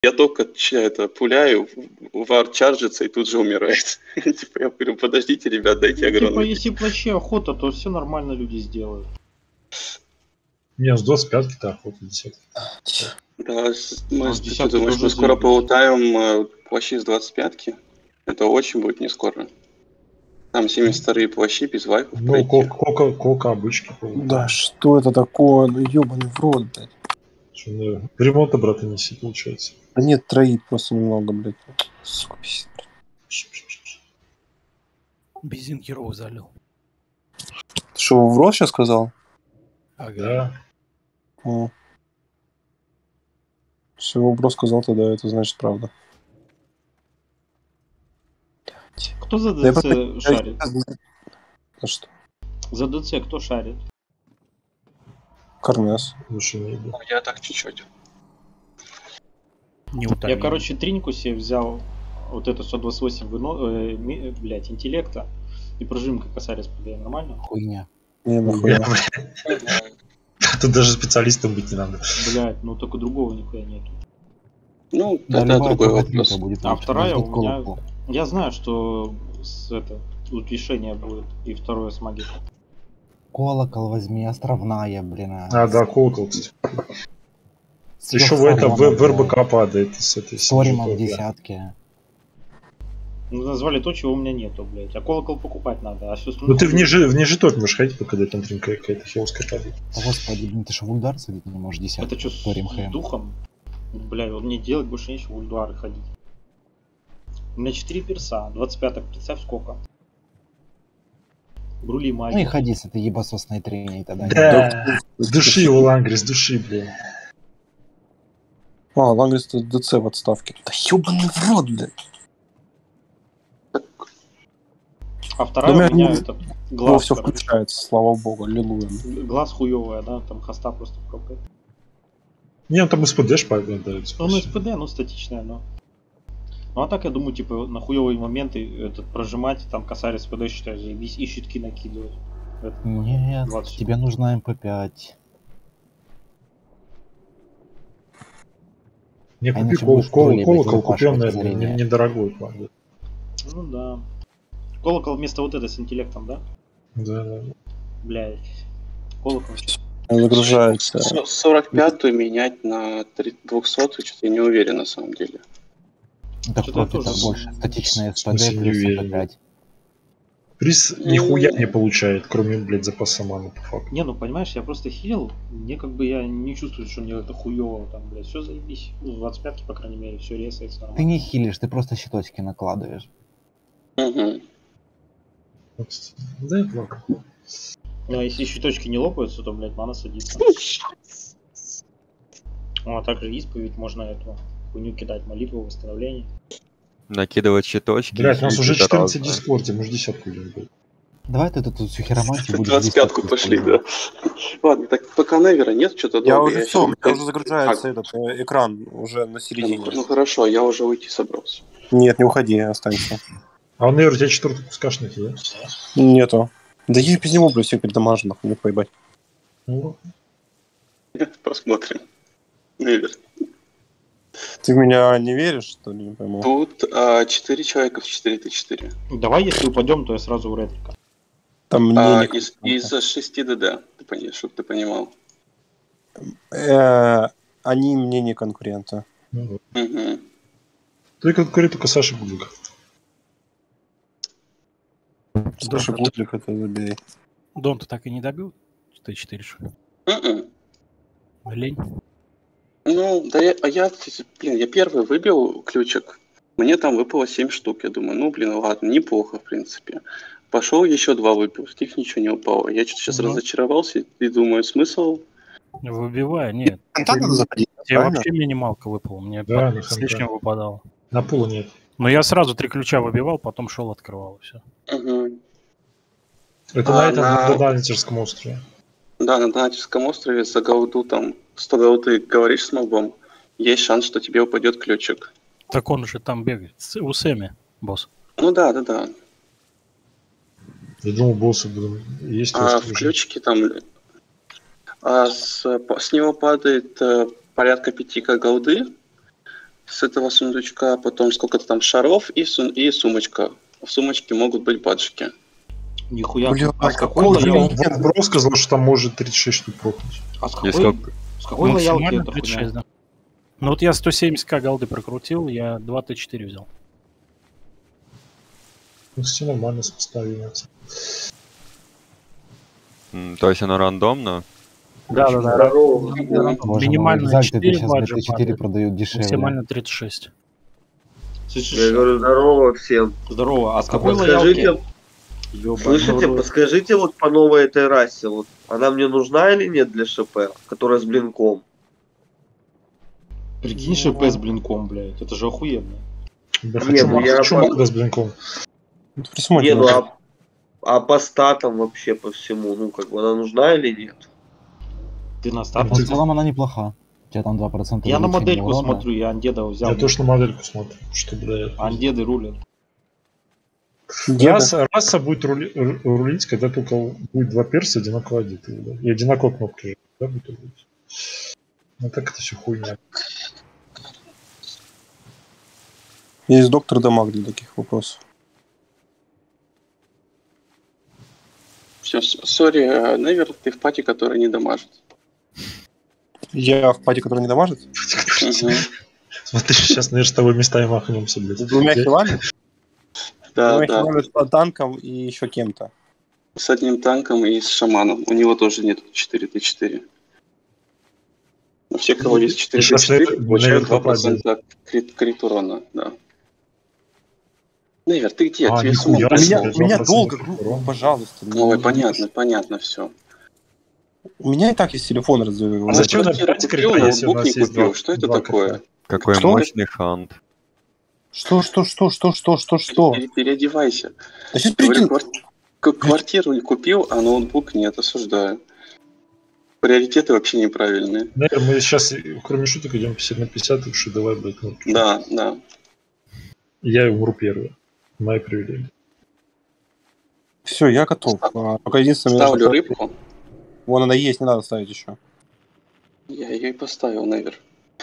Я только это пуляю, вар чаржится и тут же умирает. Типа я говорю, подождите, ребят, дайте огромный. Типа, если вообще охота, то все нормально люди сделают. Не, с 25-ки-то охота 10. Да, мы, с ты 10-ки что думаешь, тоже мы скоро заебись. полутаем плащи с 25-ки? Это очень будет не скоро. Там 72-е плащи без вайпов Ну, пройти. кока обычки. Да, что это такое? Ну, ёбаный в рот, блядь. Что, ну, ремонта, брата, неси, получается. Да нет, троит просто немного, блядь. Сука, пиздец. Бензин херово залил. Ты что, в рот сейчас сказал? Да. Если в рот сказал, тогда это значит правда. Кто за Да я ДЦ просто- шарит? А что? За ДЦ кто шарит? Карнес. Лучше не иду. Ну, я так чуть-чуть. Я, короче, триньку себе взял, вот это 128 блять, интеллекта, и прожимка косарь СПД. Нормально? Хуйня. Не, нахуя. Тут даже специалистом быть не надо. Блять, ну только другого нихуя нету. Ну, Да, это любая другой картинка вопрос. будет А лучше. вторая Ждут у меня... колокол. Я знаю, что тут решение будет, и второе с магией. Колокол возьми, островная, блин. А, да, колокол, кстати. С Еще в это в РБК падает с этой Сторима в синей десятке. Ну, назвали то, чего у меня нету, блять. А колокол покупать надо, а все Ну ты в ниже тот можешь ходить, когда там тринка какая-то хиловская падает. О, господи, блин, ты что, в ульдар садить не можешь десятку? Это что, Сторим с хэм. духом? Бля, вот мне делать больше нечего, в ульдуары ходить. У меня 4 перса, 25-ок, представь сколько. Брули магии. Ну и ходи с этой ебасосной треней тогда. Да, с души его Лангри, с души, блин. А, Лангрис ДЦ в отставке. Да ёбаный в рот, блядь. А вторая Да у меня не- этот Ну, глаз, все короче. включается, слава богу, аллилуйя. Глаз хуёвая, да, там хоста просто пропает. Не, он там СПД падает. Ну, СПД, ну, статичная, но... Ну, а так, я думаю, типа, на хуёвые моменты этот прожимать, там косарь СПД, считаю, заебись, и щитки накидывать. Это Нет, 20. тебе нужна МП5. Не А купи иначе будешь колокол, троллей, купил, блядь, наверное, зрение. недорогой, правда. Ну, да. Колокол вместо вот этой с интеллектом, да? Да. Блядь. Колокол. Загружается. 45-ю менять на 200-ю, что-то я не уверен на самом деле. Так Что-то я профита тоже- больше. Статичная В смысле, СПД не плюс уверен. МП5. Приз нихуя не получает, кроме, блядь, запаса маны, по факту. Не, ну понимаешь, я просто хилил, мне как бы я не чувствую, что мне это хуёво там, блядь, все заебись. Ну, 25-ки, по крайней мере, все ресается Ты нормально. не хилишь, ты просто щиточки накладываешь. Угу. Да, это ладно. Ну, а если щиточки не лопаются, то, блядь, мана садится. Ну, а также исповедь, можно эту хуйню кидать, молитву, восстановление. Накидывать щиточки. Блядь, у нас и уже это 14 в разное. дискорде, может 10-ку идем, блядь. Давай ты тут всю хиромантию будешь 25-ку пошли, да. Ладно, так пока Невера нет, что-то Я долго. уже все, у меня щас- уже загружается А, этот экран уже на середине. ну хорошо, я уже уйти собрался. Нет, не уходи, останься. А он, наверное, у тебя 4-ку пускашь найти, да? Нету. Да я без него, блядь, всех передамажу, нахуй, не поебать. Ну, Посмотрим. Невер. Ты в меня не веришь, что ли, не пойму? Тут 4 человека в 4Т4. Давай, если упадем, то я сразу в ретрика. Там мне не Из 6 ДД, чтобы ты понимал. Они мне не конкуренты. ну, Угу. ты конкурент только Саша Бублик. Слушай, Бублик, это забей. Дон, ты так и не добил? Т4 что ли? Лень? Ну, да я первый выбил ключик. Мне там выпало 7 штук. Я думаю, ну, блин, ладно, неплохо, в принципе. Пошел еще 2 выпил, с них ничего не упало. Я что-то сейчас разочаровался и думаю, смысл? Выбивай, нет. Конта надо заходить, Тебе правильно? вообще минималка выпала, мне Да, на с фонтан. лишним выпадало. На полу нет. Но я сразу 3 ключа выбивал, потом шел открывал, и все. Угу. Это на этом, на Донатерском острове. Да, на Донатерском острове за голду там 100 голды говоришь с мобом, есть шанс, что тебе упадет ключик. Так он же там бегает. У Сэмми, босс. Ну да. Я думал, боссы будут есть. В ключике там с него падает порядка 5 голды. с этого сундучка, потом сколько-то там шаров и сумочка. В сумочке могут быть баджики. Нихуя. Бля, А с какой лоялки? Бро сказал, что там может 36 штук прокнуть. А с И какой, с какой лоялки Максимально это 36, хуйня? да. Ну вот я 170к голды прокрутил, я 2 Т4 взял. Ну, все нормально сопоставимо. То есть оно рандомно? Да. Боже Минимально мой, Экзальт, 4 сейчас баджа Т4 падает. продают дешевле. Максимально 36. Слышишь? Я говорю, здорово всем. Здорово. А с какой Подскажите, лоялки? Ёбаный слышите, рот. подскажите вот по новой этой расе, вот она мне нужна или нет для ШП, которая с блинком? Прикинь, ШП с блинком, блядь. Это же охуенно. Да Не, хочу, ну я хочу по- Магда с блинком. Ну, присмотрим. Не, ну а по статам вообще по всему, ну как бы она нужна или нет? Ты на Но старт? в целом она неплоха. У тебя там 2% Я на увеличения модельку урона. смотрю, я андеда взял. Я точно модельку смотрю, что, блядь. Андеды рулят. Раса будет рулить, когда только будет два перса одинаково одеты. Да? И одинаково кнопки, да, будет рулить. Ну так это все хуйня. Есть доктор Дамаг для таких вопросов. Все, сори, Невер, ты в пати, который не дамажит. Я в пати, который не дамажит? Мгм. Смотри, сейчас, наверное, с тобой местами махнемся, блядь. С двумя хилами? Да, Двумя да. хилами, с танком и еще кем-то. С одним танком и с шаманом. У него тоже нет 4 Т4. Но все, кого есть 4 Сейчас Т4, получают Невер 2% крит урона, да. Невер, ты где? А, Тебе с нихуя ума себе. пошло? У меня 2% долго, урона. пожалуйста. Ой, понятно все. У меня и так есть телефон развиваю. А зачем нам Квартиру 5 купил, крита, если у ноутбук нас не есть купил. два? Что это два такое? крита? Какой Что? мощный хант. Что? Переодевайся. Да сейчас Говорю, прикинь. квартиру не купил, а ноутбук нет, осуждаю. Приоритеты вообще неправильные. Наверное, мы сейчас, кроме шуток, идем 50 на 50, так что давай, блядь, ну. Да. Я умру первый. Моя привилегия. Все, я готов. Только единственное... Ставлю мне рыбку. Вон она есть, не надо ставить еще. Я ее и поставил, Невер.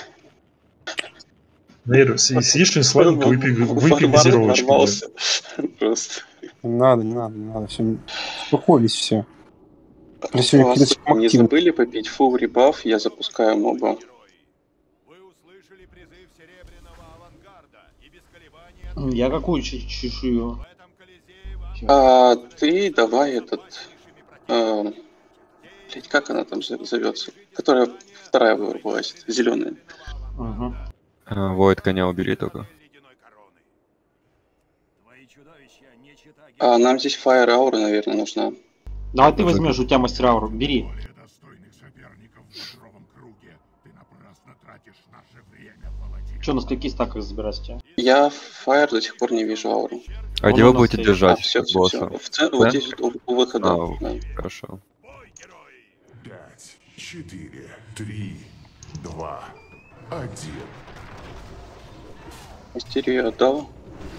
Наверное, съешь что-нибудь сладенькое, выпей газировочку. блядь. Ворвался. Просто. Не надо. Все. Успокоились все. Я сегодня Вас слишком не активно. забыли попить фул ребаф, я запускаю моба. Я какую чешую? А ты давай этот... блять, как она там зовется? Которая вторая вылазит, зеленая. Ага. Воид коня убери только. А нам здесь Fire Aura, наверное, нужна. Давай ты возьмешь, у тебя мастер ауру. Бери. Че, на скольких стаках забирать тебя? Я Fire до сих пор не вижу ауру. А где Он вы у нас будете стоит. держать все. босса? Вот Да? здесь у выхода. А, да. хорошо. 5, 4, 3, 2, 1. Мистерию отдал.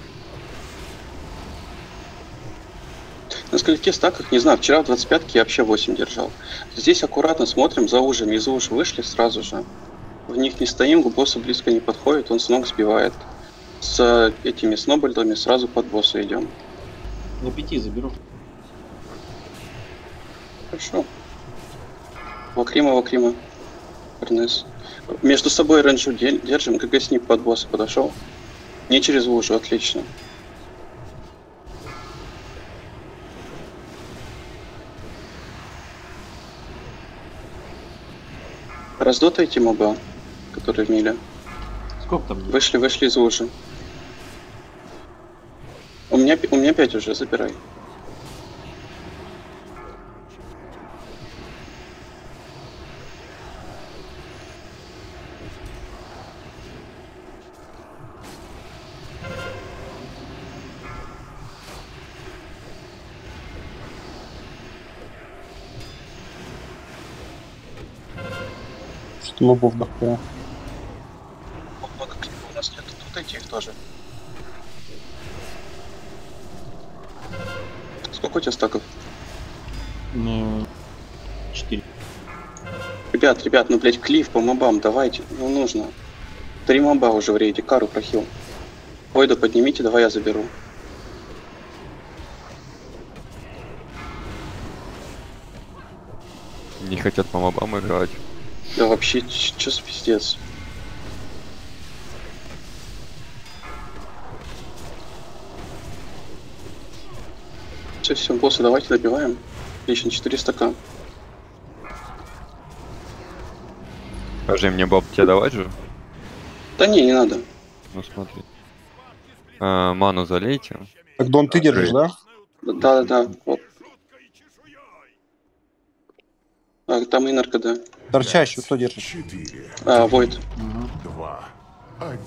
На скольких стаках, не знаю, вчера в 25-ке я вообще 8 держал. Здесь аккуратно смотрим за ужами. Из уж вышли сразу же. В них не стоим, к боссу близко не подходит, он с ног сбивает. С этими снобальдами сразу под босса идем. На 5 заберу. Хорошо. Вакрима. Эрнес. Между собой рейнджу держим, ГГ снип под босса подошел. Не через лужу, отлично. Раздотайте моба, который в миле. Сколько там? Вышли из лужи. У меня 5 уже, забирай. Что мобов дохуя. Много клипов у нас нет, тут эти их тоже. Сколько у тебя стаков? 4. Ребят, ну блять, клиф по мобам, давайте, ну нужно. 3 моба уже в рейде, кару прохил. Войду поднимите, давай я заберу. Не хотят по мобам играть. Да вообще, чё за пиздец? Все, босса давайте добиваем. Отлично, 400к. Скажи мне, Боб, тебе давать же? Да не надо. Ну смотри. Ману залейте. Так, Дон, ты держишь, да? Да. Вот. Там и наркода. Торчащий, кто держит? 4, Войд. 2, 1.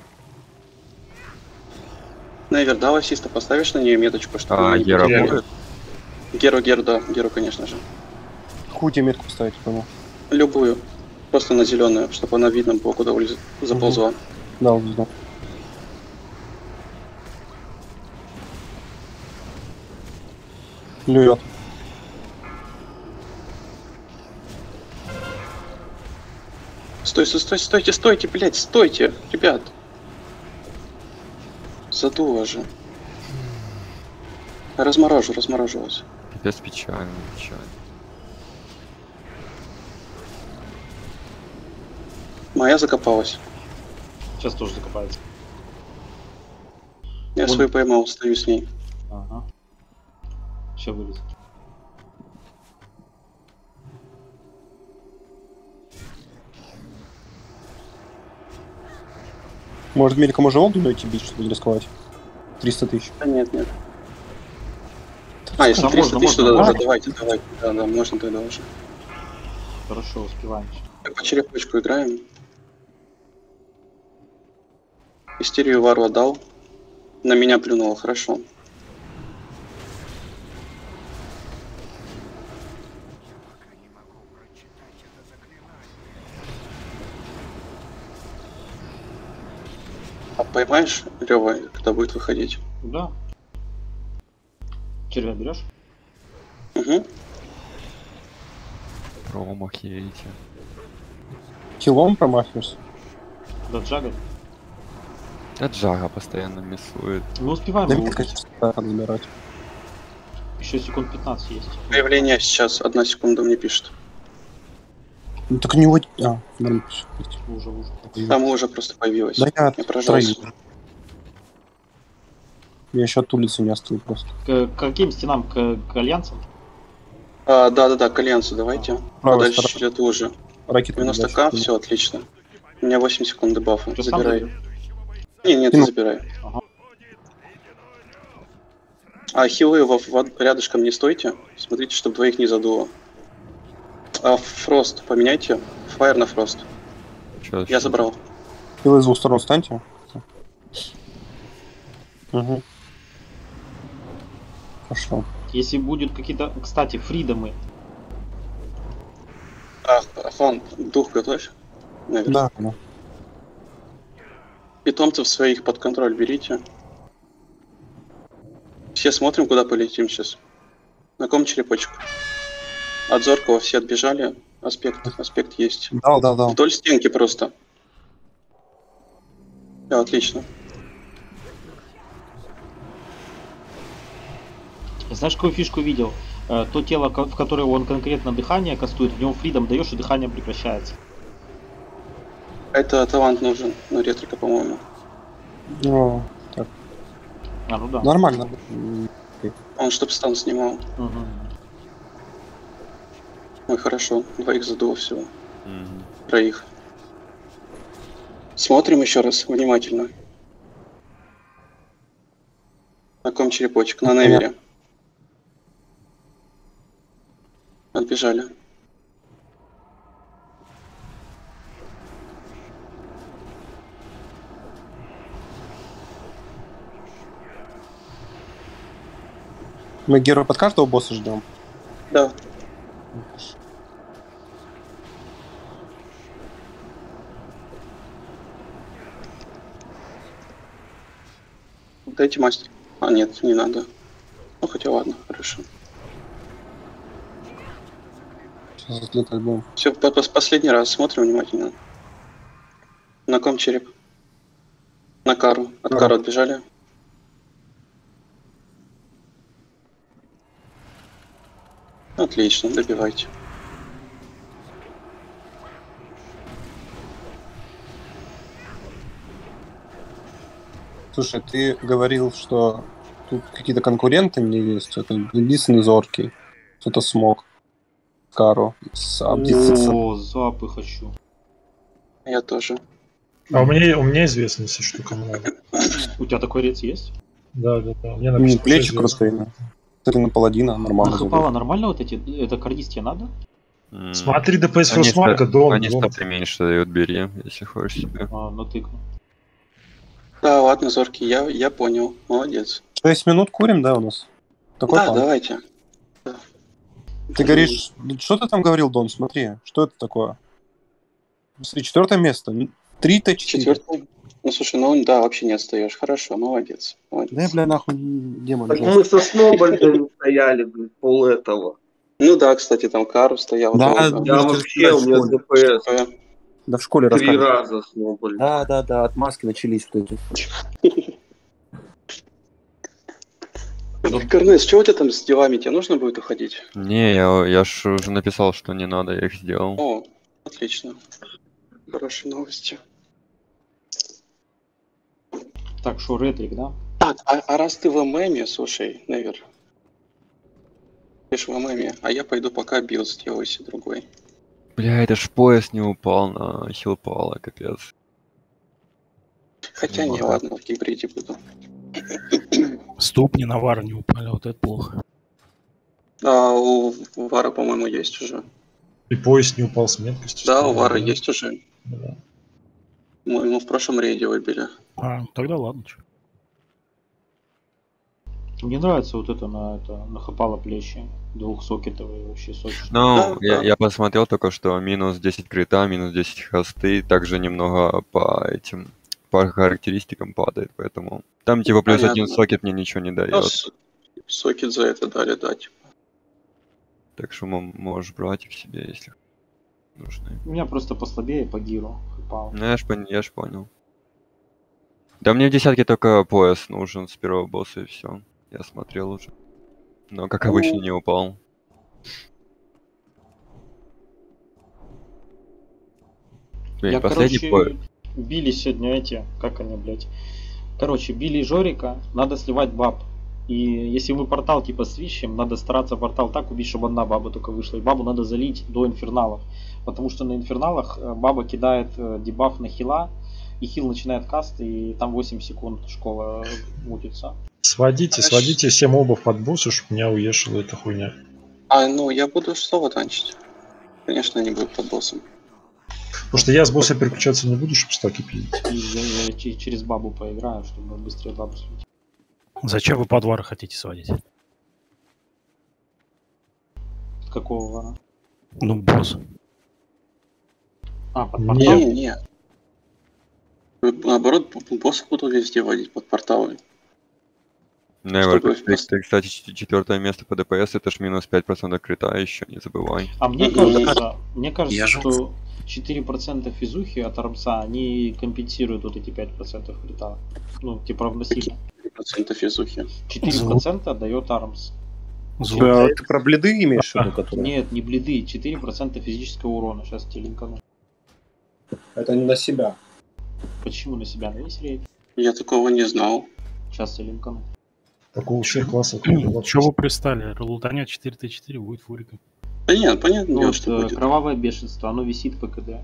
Невер, да, ассиста поставишь на нее меточку, чтобы она не Гера потеряли? будет? Геру, да, Геру, конечно же. Какую тебе метку ставить, понял? Любую. Просто на зеленую, чтобы она видно было, куда заползла. Да, узнал. Плюет. Стойте, блядь, стойте, ребят. Задуло же. Разморожу вас. Пипец печально. Моя закопалась. Сейчас тоже закопается. Я свою поймал, стою с ней. Ага. Все вылез. Может, мельком уже волну найти бить, чтобы не рисковать? 300 тысяч. Да нет. Если Да, 300 тысяч, можно. тогда уже давайте. Да, можно тогда уже. Хорошо, успеваем. По черепочку играем. Истерию Вару отдал. На меня плюнуло, хорошо. А поймаешь, Лёва, когда будет выходить? Да. Червя берешь? Угу. Промах едете. Килом промахиваешься? Да, Джага. Да Джага постоянно мясует. Мы успеваем Да его метка убить. надо забирать. Еще секунд 15 есть. Появление сейчас, 1 секунда мне пишет. Ну так у него... нормально. Уже. Там уже просто появилось. Да я поражался. троих. Я еще от улицы не остыл просто. К каким стенам? К альянсам? Да, к альянсу давайте. Правая Дальше сторона. идет уже. Ракета 90к, все отлично. У меня 8 секунд дебафа. Ты сам Забирай. заберешь? Нет, Ну. забирай. Ага. Хилы рядышком не стойте. Смотрите, чтобы двоих не задуло. Фрост поменяйте. Фаер на Фрост. Я забрал. Хилы с двух сторон станьте. Угу. Хорошо. Если будет какие-то, кстати, фридомы. Хон, дух готовь. Наверное. Да. Питомцев своих под контроль берите. Все смотрим, куда полетим сейчас. На ком черепочек? От Зоркова все отбежали. Аспект есть. Да. Вдоль стенки просто. Да, отлично. Знаешь, какую фишку видел? То тело, в которое он конкретно дыхание кастует, в него фридом даешь, и дыхание прекращается. Это талант нужен. Ну, ретрика, по-моему. О, так. Ну да. Нормально. Он чтоб стан снимал. Угу. Ой, хорошо. 2 задуло всего. Мгм. 3. Смотрим еще раз внимательно. На ком черепочек? На Невере. Отбежали. Мы героя под каждого босса ждем. Да. Дайте мастер. Нет, не надо. Ну хотя ладно, хорошо. Сейчас взлетать будем. Все, последний раз смотрим внимательно. На ком череп? На кару. От кару отбежали. Отлично, добивайте. Слушай, ты говорил, что тут какие-то конкуренты мне есть. Это Лисный Зоркий. Кто-то смог. Кару. О, запы хочу. Я тоже. А у меня известно, если что, кому надо. У тебя такой рец есть? Да. Мне Мне написано, плечи что крутые. известно. Кстати, на паладина нормально. Нахапала нормально вот эти? Это кардист тебе надо? Смотри, ДПС Они Фростмарка, Дон. Они статы меньше дают, бери, если хочешь себе. А, натыкну. Да, ладно, Зоркий, я понял. Молодец. 6 минут курим, да, у нас? Такой Да, план. давайте. Ты говоришь, что ты там говорил, Дон? Смотри, что это такое? Смотри, 4 место. 3Т4. Четвертый. Ну слушай, ну да, вообще не отстаешь. Хорошо, молодец. Да я, бля, нахуй демон. Так мы со Снобальдом стояли, блин, пол этого. Ну да, кстати, там кару стоял. Да, долго. Я вообще, у меня ДПС Да в школе 3 рассказывали. раза Снобальд. Да, отмазки начались вот эти. Корнес, что у тебя там с делами? Тебе нужно будет уходить? Не, я ж уже написал, что не надо, я их сделал. О, отлично. Хорошие новости. Так, шо, ретрик, да? Так, а раз ты в ММе, слушай, Невер. Ты ж в ММе, а я пойду пока билд сделаю себе другой. Бля, это ж пояс не упал на хилпала, капец. Хотя не, ладно, в гибриде буду. Ступни на вар не упали, вот это плохо. А у Вара, по-моему, есть уже. И пояс не упал с меткостью. Да, у Вара есть уже. Да. Мы ему в прошлом рейде выбили. А, тогда ладно. Чё. Мне нравится вот это нахапало плечи. Двухсокетовые вообще сочные. Ну, Да. я посмотрел только что минус 10 крита, минус 10 хосты, также немного по характеристикам падает, поэтому там типа плюс Понятно. 1 сокет мне ничего не Ну, дает. сокет за это дали, да, типа. Так что можешь брать их себе, если нужны. У меня просто послабее по гиру хапал. Ну, я ж понял. Да мне в десятке только пояс нужен с первого босса и все. Я смотрел уже. Но как обычно не упал. Блин, Я, последний короче, били сегодня эти, как они, блядь. Короче, били Жорика, надо сливать баб. И если мы портал типа свищем, надо стараться портал так убить, чтобы одна баба только вышла. И бабу надо залить до инферналов. Потому что на инферналах баба кидает дебаф на хила, и хил начинает каст, и там 8 секунд школа мутится. Сводите 7 мобов под босса, чтобы меня уешила эта хуйня. А, ну, я буду что танчить. Конечно, они будут под боссом. Потому что я с босса переключаться не буду, чтобы стаки пилить. И я через бабу поиграю, чтобы быстрее бабу слить. Зачем вы подвары хотите сводить? С какого вара? Ну, босс. А, под Нет. портал? Не. Наоборот, босса буду везде водить под порталы. Невер, Чтобы ты, кстати, 4 место по ДПС, это ж минус 5% крита еще, не забывай. А мне Я кажется, же- что 4% физухи от армса, они компенсируют вот эти 5% крита. Ну, типа равносильно. 3% физухи. 4% дает армс. Да, ты про бледы имеешь в виду, которые? Нет, не бледы, 4% физического урона. Сейчас тебе линкану. Это не на себя. Почему на себя? На весь рейд. Я такого не знал. Сейчас тебе линкану. Такого всех классов. Чего вы пристали? Лутанет 4Т4 будет фуриком. Да нет, понятно, дело, Вот, что будет. кровавое бешенство, оно висит в ПКД.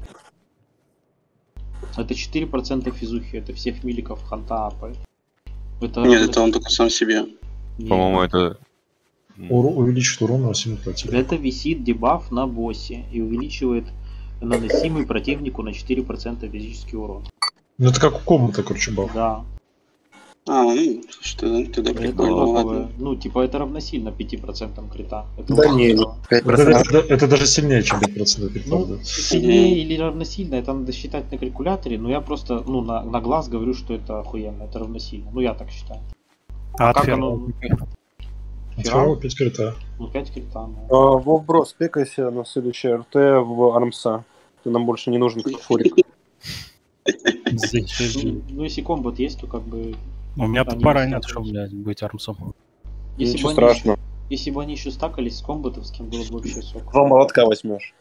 Это 4% физухи, это всех миликов ханта апает. Это Нет, это он только сам себе. Не, По-моему, это... Увеличит урон на 7%. Это висит дебаф на боссе и увеличивает наносимый противнику на 4% физический урон. Ну это как у комната, короче, баф. Да. А, ну, слушай, тогда Это прикольно, топовое. ладно. Ну, типа это равносильно 5% крита. Это Да очень не, здорово. 5%. Это даже сильнее, чем 5% крита, Ну, да. сильнее или равносильно, это надо считать на калькуляторе, но я просто, ну, на глаз говорю, что это охуенно, это равносильно. Ну, я так считаю. А от как фермала? оно? Ферал 5 крита. Ну, 5 крита, ну. Вов, брос, пикайся на следующее РТ в армса. Ты нам больше не нужен как фурик. Ну, если комбат есть, то как бы... У меня они пара не нет, стакались. чтобы, блядь, быть армсом. Если Ничего бы они- страшного. Если бы они еще стакались с комбатовским, было бы вообще сок. Два молотка возьмешь.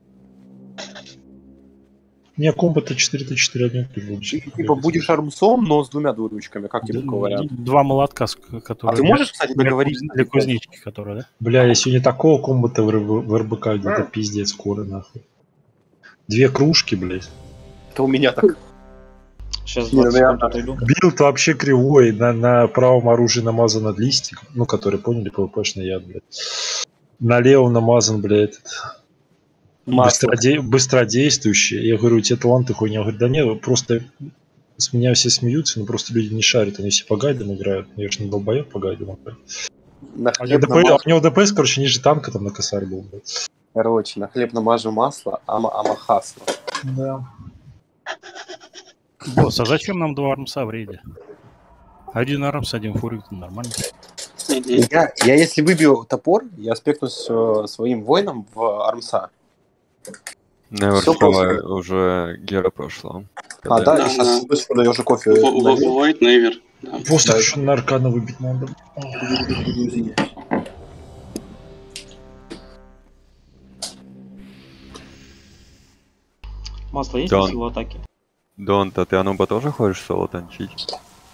Не, комбо-то 4Т4 один ты будешь. Типа будешь армсом, но с двумя двуручками. Как тебе такой вариант? Два молотка, которые... А ты можешь, кстати, договориться? Для кузнечики, которые, да? Бля, если не такого комбо-то в РБК, это пиздец скоро, нахуй. 2 кружки, блядь. Это у меня так. Сейчас Не, 20 ну я- секунд отойду. Билд вообще кривой, на правом оружии намазан листик, ну, который, поняли, ПВПшный яд, блядь. На левом намазан, блядь, этот... Масло. Быстродействующий. Я говорю, у тебя таланты хуйня. Я говорю, да нет, просто с меня все смеются, но просто люди не шарят, они все по гайдам играют. Я же не долбоёб по гайдам играю. На А у него хлеб намажу, у него ДПС, короче, ниже танка там на косарь был, блядь. короче, на хлеб намажу масло, амахасло. Да. Босс, а зачем нам два армса в рейде? Один армс, один фурик, нормально. Я если выбью топор, я спекнусь своим воином в армса. Невер Всё просто. уже Гера прошла. А, да, Да, и сейчас да. секунду, я уже кофе налил. Void Never. Да. Просто еще на аркана выбить надо. Масло есть Да. на силу атаки? Донта, ты Ануба тоже хочешь соло танчить?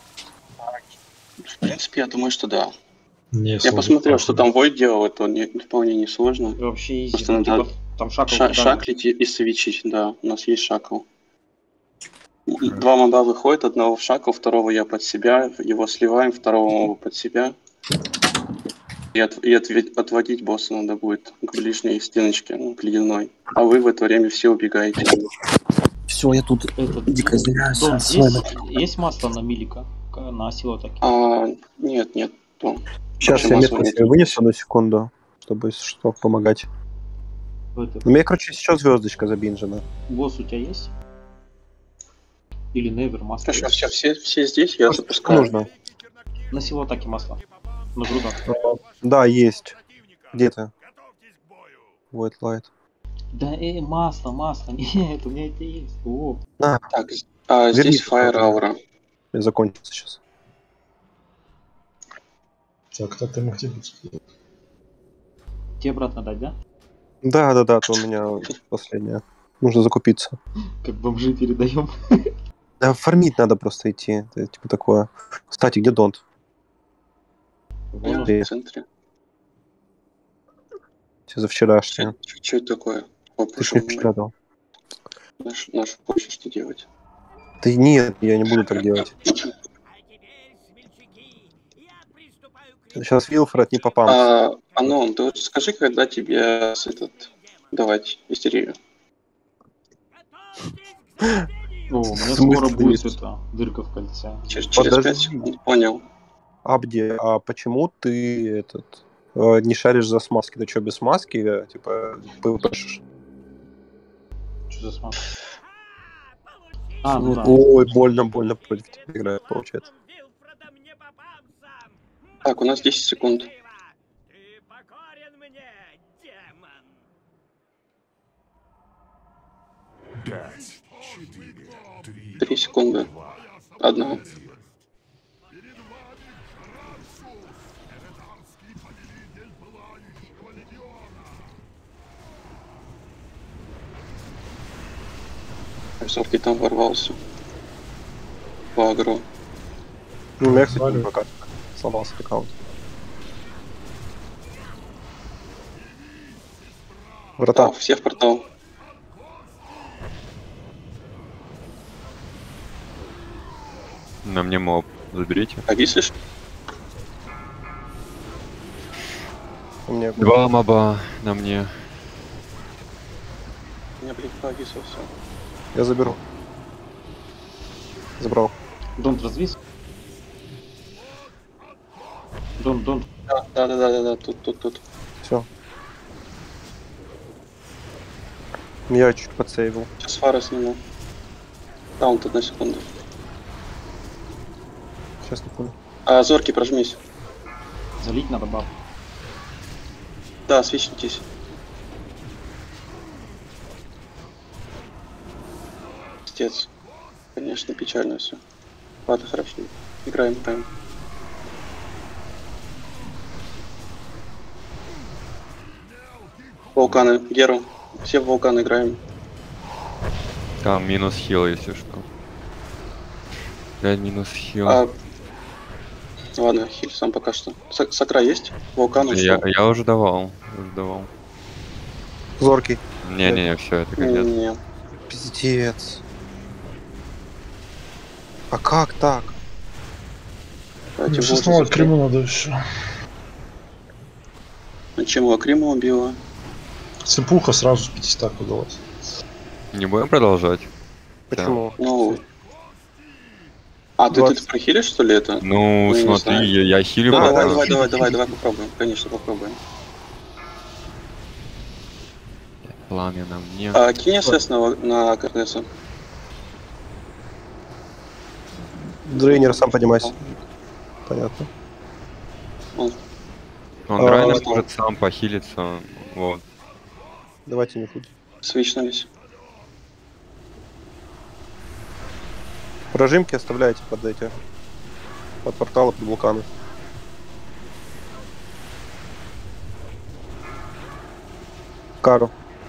В принципе, я думаю, что да. Не, Я сложно. посмотрел, что там Void делал, это вполне несложно. И вообще изи. Просто Ну, надо типа, там шакал. Шаклить и свечить, да. У нас есть шакл. 2 моба выходит, одного в шакл, второго я под себя, его сливаем, второго моба под себя. И отводить босса надо будет к ближней стеночке, ну, к ледяной. А вы в это время все убегаете. Все, я тут дико извиняюсь. Дон, с вами. есть масло на милика? На силу атаки? Нет, то. Сейчас я Вообще метку масло себе вынесу на секунду, чтобы если что помогать. Это, У меня, короче, сейчас звездочка забинжена. босс у тебя есть? Или невер масло? Хорошо, есть? все здесь, я Что запускаю. нужно? На силу атаки масло. На грудах. Да, есть. Где ты? White Light. Да, масло. Нет, у меня это есть. О. На, Так, Верни, здесь Fire Aura. закончится сейчас. Так, тотем где будет? Тебе обратно дать, да? Да, то у меня последняя. Нужно закупиться. Как бомжи передаем. Да, фармить надо просто идти. Это типа такое. Кстати, где Донт? Я Вон в центре. Все за вчерашнее. Что это такое? О, Ты ж пошел мне вчера дал. нашу почту что делать? Да нет, я не буду так делать. Сейчас Вилфред не попал. Анон, ты вот скажи, когда тебе давать истерию. О, у меня В скоро смысле? будет эта дырка в кольце. Через Подожди. 5 секунд. Понял. Абди, а почему ты не шаришь за смазки? Ты что, без смазки, типа, ПВПшишь? Что за смазка? Ну да. Ой, больно против тебя играет, получается. Так, у нас 10 секунд. Пять, 4, 3, 3 секунды. 1. Все-таки там ворвался. По агро. Ну, у меня, кстати, пока сломался аккаунт. Врата. Так, все в портал. На мне моб. Заберите. Повисишь? У меня... 2 моба на мне. У меня, блин, повисло все. Я заберу. Забрал. Донт развис? Донт. Да, тут. Все. Я чуть подсейвил. Сейчас фары сниму. Таунт 1 секунду. Сейчас не понял. Зорки, прожмись. Залить надо баб. Да, свечнитесь. Пиздец. Конечно, печально все. Ладно, хорошо. Играем. Вулканы, Геру. Все в вулкан играем. Там минус хил, если что. 5 минус хил. Ладно, хиль сам пока что. Сакра есть? Вулкан я уже давал. Зоркий. Не, все, это конец. Не. Пиздец. А как так? Сейчас снова Криму надо еще. Чему Крима убила? Цепуха сразу с 500 удалась. Не будем продолжать? Почему? Ну... А, ты прохилишь, что ли, это? Ну смотри, я хилю. Давай, попробуем. Конечно, попробуем. Пламя на мне. Кинь СС на Корнеса. Дрейнер, сам поднимайся. Понятно. Он Драйнер может сам похилиться. Вот. Давайте не худь. Свичнулись. Прожимки оставляйте под эти. Под порталы, под вулканы. Кару.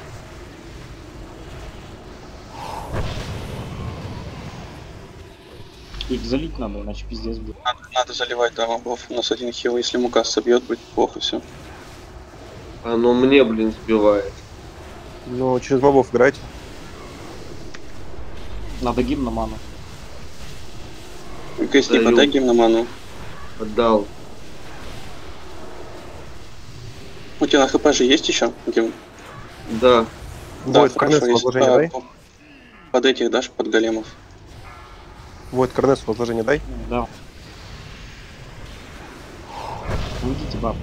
Их залить надо, иначе пиздец будет. Надо заливать, да, мобов. У нас один хил, если Мукас собьет, будет плохо все. Оно мне, блин, сбивает. Ну, через мобов играйте. Надо гимн на ману. Если не подай гимн на ману. Отдал. У тебя на хп же есть еще гимн? Да. Войд, Корнес, возложение дай. Под этих дашь, под големов. Войд, Корнес, возложение дай. Да. Уйдите, баб.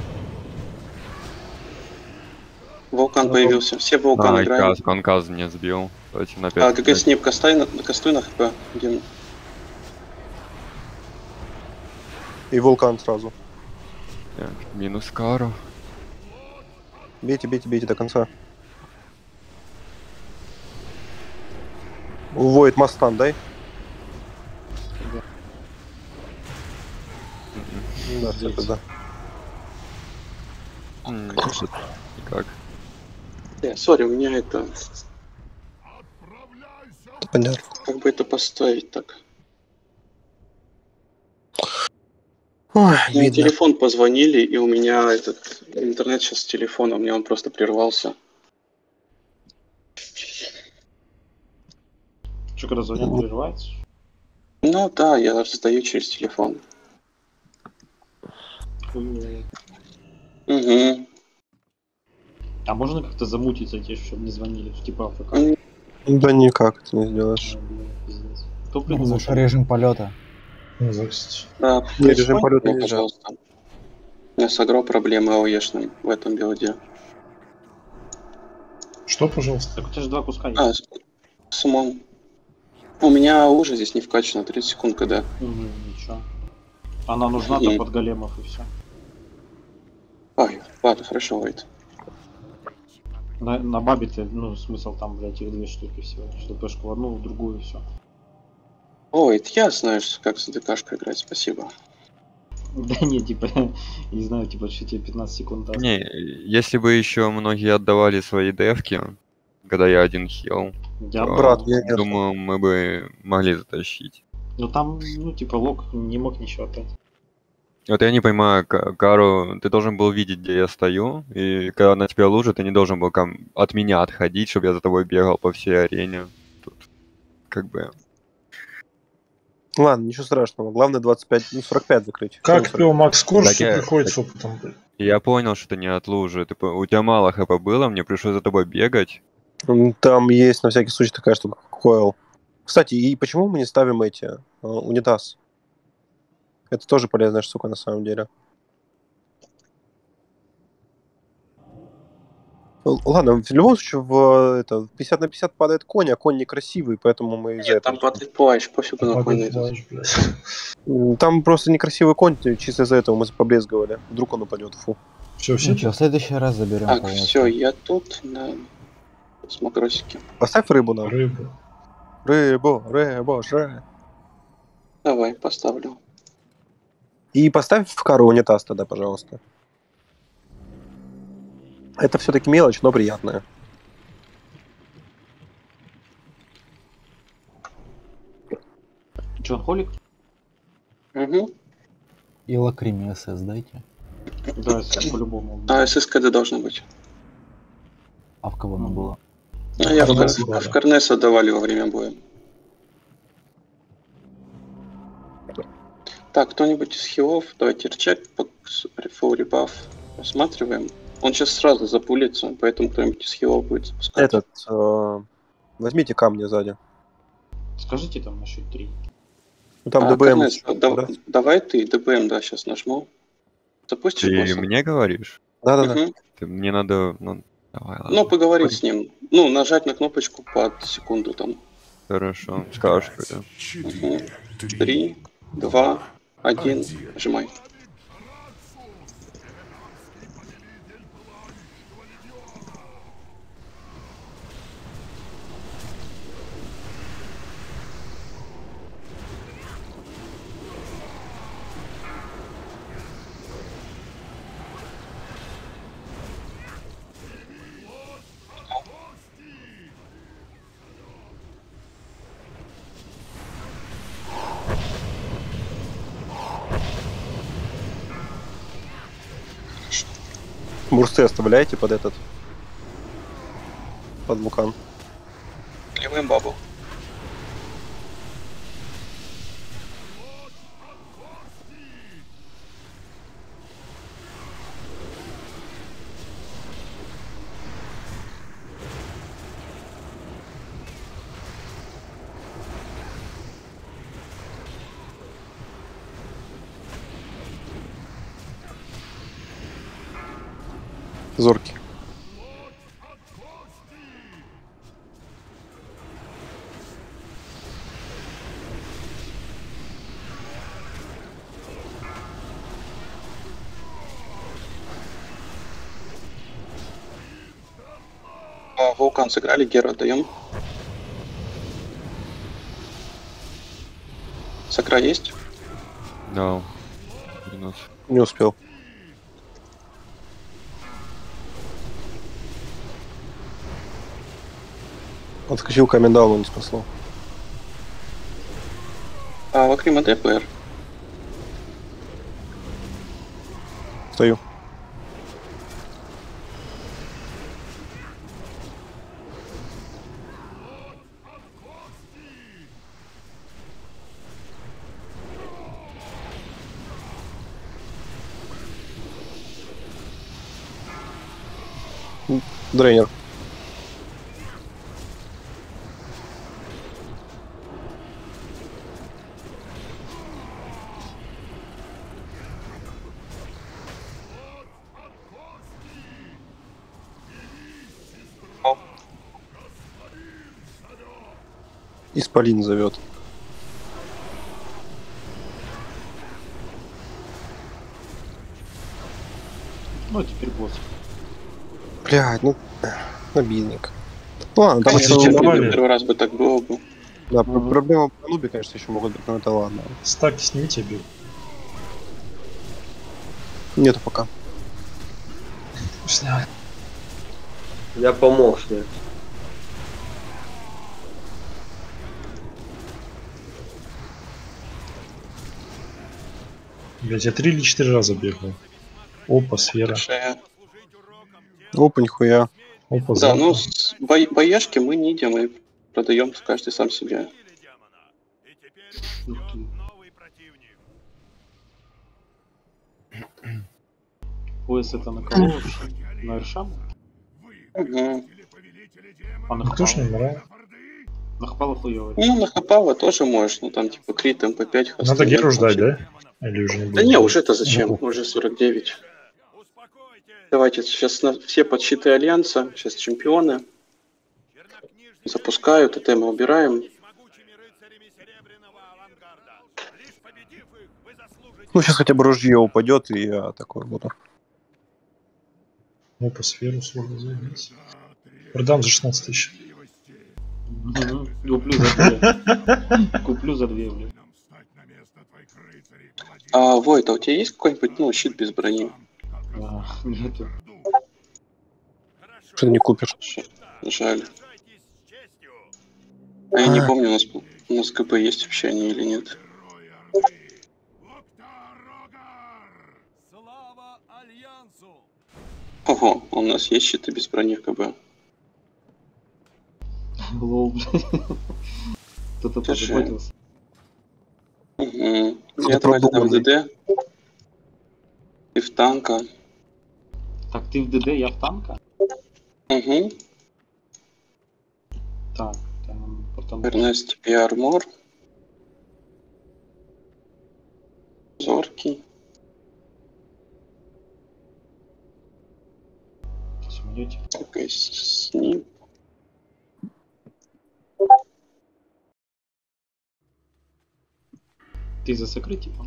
Вулкан появился. Все в вулкан играем. Конказ не сбил. На 5. ГГ снип, кастуй на хп. Гимн. И вулкан сразу. Так, минус кару. Бейте до конца. Войд, мастан дай. Да, все тогда. Никак. Сори, у меня это... Понятно. Как бы это поставить так? Ой, мне телефон позвонили, и у меня этот интернет сейчас с телефона, у меня он просто прервался. Что, когда звонят, прерывается? Ну да, я сдаю через телефон. Угу. А можно как-то замутить эти, чтобы не звонили, типа АФК? Да никак ты не сделаешь. Кто придумал? Режим полета. Да, режим полета нельзя. Пожалуйста. У меня с агро проблемы АОЕшным в этом билде. Что, пожалуйста? Так у тебя же 2 куска есть. С умом. У меня уже здесь не вкачано, 30 секунд когда. Ничего. Она нужна-то под големов и все. Ой, ладно, хорошо, Вайт. На бабе-то, ну, смысл там, блядь, их 2 штуки всего. Что пешку в одну, в другую и все. Ой, я знаю, как с ДКшкой играть, спасибо. Да не, типа, не знаю, типа, что тебе 15 секунд даст. Не, если бы еще многие отдавали свои девки, когда я один хил, я то, брат, думаю, мы бы могли затащить. Ну там, ну, типа, лог не мог ничего отдать. Вот я не понимаю, Кару, ты должен был видеть, где я стою, и когда на тебя лужит, ты не должен был от меня отходить, чтобы я за тобой бегал по всей арене. Тут как бы... Ладно, ничего страшного. Главное 25, ну 45 закрыть. Как пил Макс Корж, Так что приходит с опытом? Я понял, что ты не от лужи. У тебя мало хп было, мне пришлось за тобой бегать. Там есть на всякий случай такая штука, койл. Кстати, и почему мы не ставим эти унитаз? Это тоже полезная штука на самом деле. Ладно, в любом случае в 50 на 50 падает конь, а конь некрасивый, поэтому мы из-за этого... Там падает плащ, пофигу на конь. Там просто некрасивый конь, чисто из-за этого мы побрезговали. Вдруг он упадет, фу. Все, в следующий раз заберем. Так, все, я тут на смокросике. Поставь рыбу нам. Рыбу. Рэбо, жре. Давай, поставлю. И поставь в кару унитаз тогда, пожалуйста. Это все-таки мелочь, но приятная. Джон Холик? Угу. И лакрими СС дайте. Да, по-любому. А ССКД должно быть. А в кого она была? А я в Корнеса давали во время боя. Так, кто-нибудь из хилов, давайте рчек, full ребаф рассматриваем. Он сейчас сразу запулится, поэтому кто-нибудь из хилов будет запускать. Возьмите камни сзади. Скажите там на счет 3. Ну, там ДБМ. Корнес, давай ты, ДБМ, да, сейчас нажму. Запусти Ты босса. мне говоришь? Да-да-да. Мне надо... Ну, давай, ладно. Ну, поговори с ним. Ну, нажать на кнопочку под секунду там. Хорошо, скажешь, когда. 3, 2, 1, нажимай. Бурсты оставляете под этот? Под вулкан. Клеваем бабу. Зорки. Вулкан сыграли, Гера даем. Сакра есть? Да. Не успел. Отскочил камендал, но не спасло. Лакрима ДПР. Стою. Дрейнер. Исполин зовет. Ну, теперь босс. Блядь, ну, обидник. Ладно, там Конечно, еще первый раз бы так было бы. Да, проблема по нубе, конечно, еще могут быть, но это ладно. Стаки снимите, бил. Нету пока. Снял. Я помог снять. Блять, я 3 или 4 раза бегал. Опа, сфера. Опа, нихуя. Опа, Да, ну, с боешки мы не идем, мы продаем каждый сам себе. Пояс это на кого вообще? На Иршам? Угу. А на Кто ж не Хапала? умирает? На Хапала хуёвый. Ну, на Хапала тоже можешь, ну там типа крит МП5. Надо Геру ждать, да? Или уже не будет? Да не, уже-то зачем? Ну, Уже 49. Давайте сейчас все подсчиты Альянса, сейчас чемпионы. Запускаю, тотемы убираем. Ну, сейчас хотя бы ружье упадет, и я такой буду. Опа, сферу сложно заебись. Продам за 16 тысяч. Куплю за 2. Куплю за 2, блин. Войт, а у тебя есть какой-нибудь, ну, щит без брони? Нету. Что ты не купишь? Жаль. А я не помню, у нас КП есть вообще они или нет. Ого, у нас есть щиты без брони в КБ. Лол, блядь. Кто-то позаботился. Я тратил в ДД. Ты в танка. Так, ты в ДД, я в танка? Угу. Так, там потом... Эрнест и армор. Зоркий. Смеете? Такой снип. Ты засекри, типа?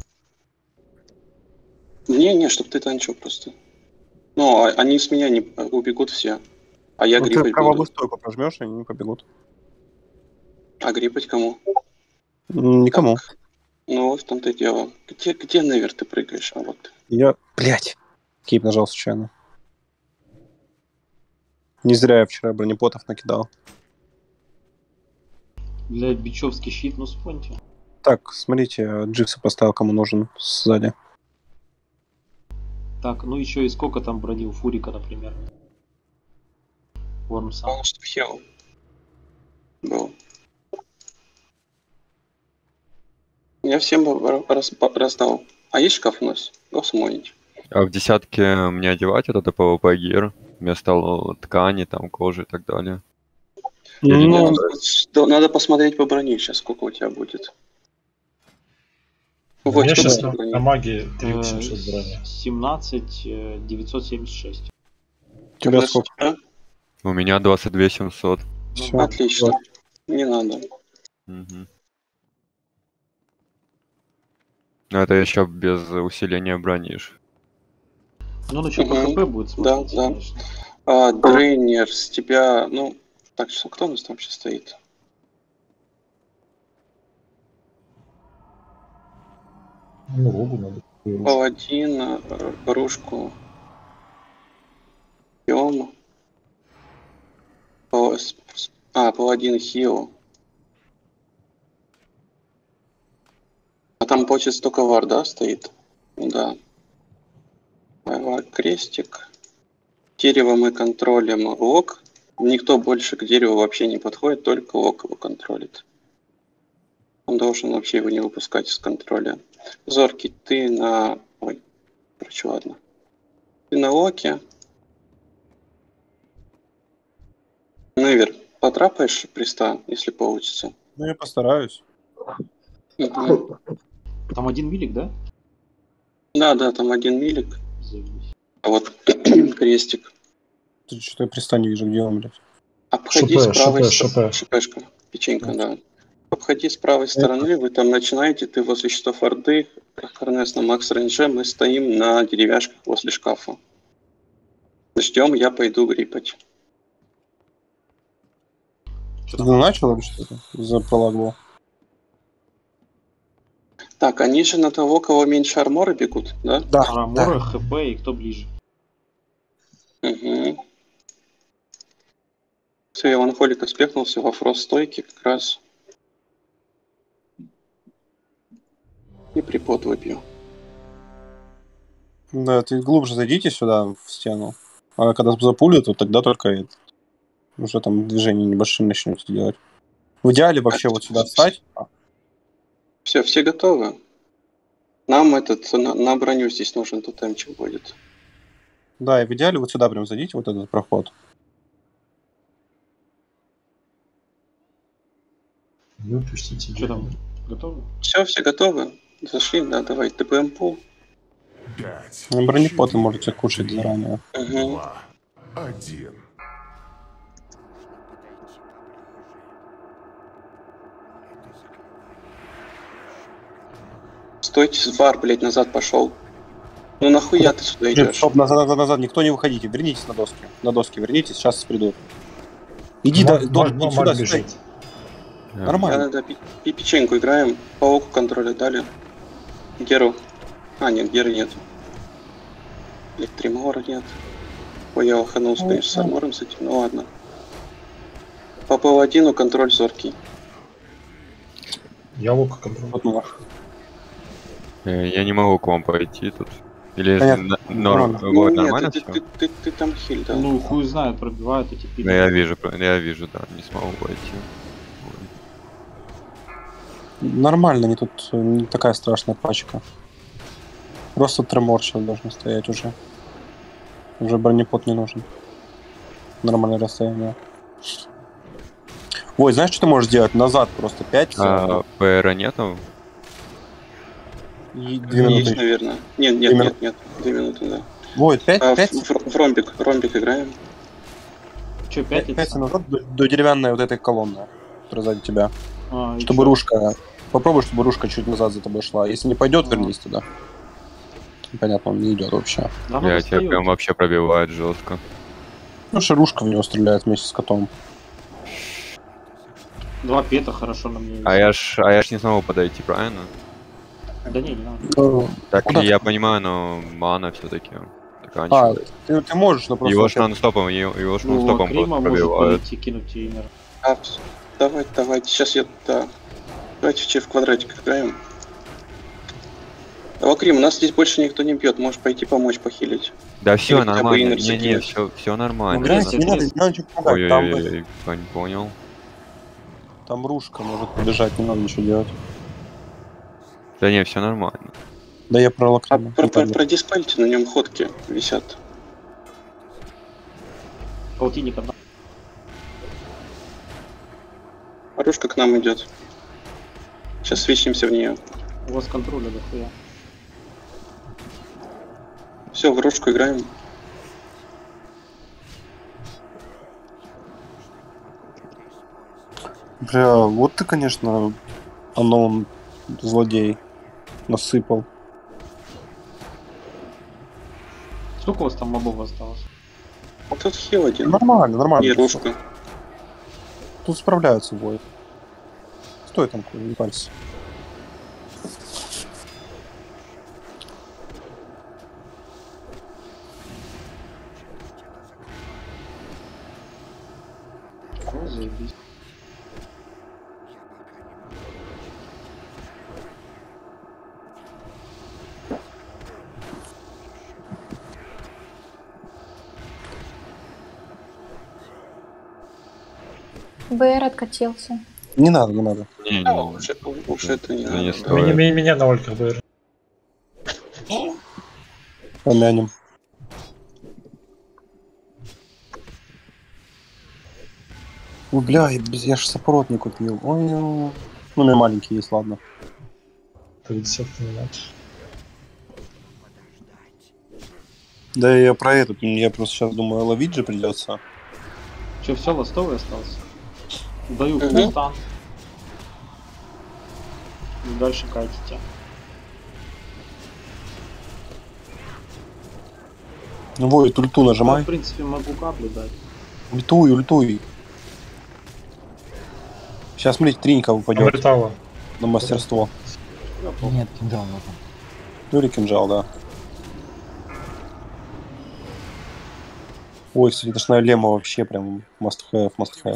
Не, чтоб ты танчил просто. Ну, они с меня не убегут все. А я гриппать ты правую буду. стойку пожмешь, и они не побегут. А гриппать кому? Никому. Так. Ну, вот в том-то и дело. Где наверх ты прыгаешь? А вот. Я... Блять. Кейп нажал случайно. Не зря я вчера бронепотов накидал. Блядь, бичевский щит, ну споньте. Так, смотрите, Дживса поставил, кому нужен сзади. Так, ну еще и сколько там брони у Фурика, например? Вормса. Он что хел был. Я всем раздал. А есть шкаф у нас? Смоить. А в десятке мне одевать этот PvP гир вместо ткани, там, кожи и так далее? Ну, надо посмотреть по броне сейчас, сколько у тебя будет. У меня сейчас на магии 3700 брони. 17 976. У тебя сколько? У меня 22 700. Всё. Отлично. Не надо. Угу. Но это еще без усиления брони. Ну, на что ХП будет смотреть, да. конечно. Дрейнер, с тебя, ну, так, что кто у нас там сейчас стоит? Ну, рогу надо. Паладин, Рушку, Тёма. Паладин Хил. А там, получается, только вар, да, стоит? Да. Крестик. Дерево мы контролим лок. Никто больше к дереву вообще не подходит, только лок его контролит. Он должен вообще его не выпускать из контроля. Зоркий, ты на... Ой, короче, ладно. Ты на локе. Невер, потрапаешь приста, если получится? Ну, я постараюсь. Угу. Там 1 милик, да? Да, там 1 милик. А вот крестик. Ты что-то я приста не вижу, где он, блядь? Обходи с правой стороны. ШП. ШПшка. Печенька, да. Обходи с правой стороны, вы там начинаете, ты возле щитов Орды, Харнес на Макс Рейнже, мы стоим на деревяшках возле шкафа. Ждем, я пойду гриппать. Ты начал или что-то? Запролагло. Так, они же на того, кого меньше армора бегут, да? Да. Армора, ХП и кто ближе. Угу. Все, я вон Холика спекнулся во фрост стойки как раз. И припод выпью. Да, ты глубже зайдите сюда, в стену. А когда запулят, то тогда только уже там движение небольшие начнете делать. В идеале вообще вот сюда встать. Все готовы? Нам на броню здесь нужен тотемчик будет. Да, и в идеале вот сюда прям зайдите, вот этот проход. Выпустите. Что там? Готовы? Все готовы? Зашли, да, давай, ТПМ пул. 5, Бронепоты можете кушать заранее. 2, 1. Стойте, с бар, блядь, назад пошел. Ну нахуя ты сюда идешь? Стоп, назад, никто не выходите, вернитесь на доски. На доски вернитесь, сейчас придут. Иди Маг сюда. бежит. Нормально. Да, печеньку играем. Пауку контроля дали. Геру. А, нет, Геры нет. Электримора нет. Ой, я лоханулся, конечно, с армором с этим. Ну ладно. По паладину контроль зоркий. Я лука контроль. Я не могу к вам пойти тут. Или Понятно. нормально Нет, всё? ты там хиль, да. Ну, хуй знает, пробивают эти пили. Да, я вижу, да, не смогу пойти. Нормально, не тут не такая страшная пачка. Просто тремор сейчас должен стоять уже. Уже бронепот не нужен. Нормальное расстояние. Ой, знаешь, что ты можешь сделать? Назад просто 5 ПР нету? и 2 Есть, минуты. наверное. Нет. 2 минуты, да. Ой, 5 В ромбик играем. Че, 5 назад до деревянной вот этой колонны, которая сзади тебя. и Чтобы чё? ружка... Попробуй, чтобы ружка чуть назад за тобой шла. Если не пойдет, вернись туда. Понятно, он не идет вообще. Да, ну, Я тебя достают. прям вообще пробивает жестко. Ну, шарушка в него стреляет вместе с котом. 2 пета хорошо на мне. А я ж не смогу подойти, правильно? Да не надо. Так, Куда я ты? понимаю, но мана все-таки А, заканчивает. ты можешь, но просто... Его ж нон-стопом, его ж Ну, нон-стопом Крима просто может пробивают. полететь, кинуть теймер. Давайте. Сейчас я... Да. Давайте в квадратик играем. Крим, у нас здесь больше никто не бьет. Можешь пойти помочь похилить. Да все хотя бы нормально, иннер не, закинуть. все нормально. Играйте, Не надо ничего помогать. Ой-ой-ой, не понял. Там ружка может побежать, не надо ничего делать. Да не, все нормально. Да я про А Лакрима. продиспальте, на нем ходки висят. Полтинник одна. Оружка к нам идет. Сейчас свечнимся в нее. У вас контроля дохуя. Все, в ружку играем. Бля, вот ты, конечно, он злодей. Насыпал. Сколько у вас там мобов осталось? Вот тут хил один. Нормально. И ружка. Тут справляются бой. Стой там, не пальцы. О, заебись. БР откатился. Не надо. Не, Уже это не да не надо. стоит. Меня на ольках БР. Помянем. Ой, бля, я ж саппорт не купил. Ой, ну, у меня маленький есть, ладно. 50 минут. Да я про этот, я просто сейчас думаю, ловить же придется. Че, все, ластовый остался? Даю Мгм. култан. И дальше катите. Ну, Вой, ульту Я, нажимай. в принципе, могу каплю дать. Ультуй. Сейчас, смотрите, тринька Там упадет летало. на мастерство. Я помню. Нет, кинжал нужен. Ну или кинжал, да. Ой, кстати, тошная лема вообще прям must have.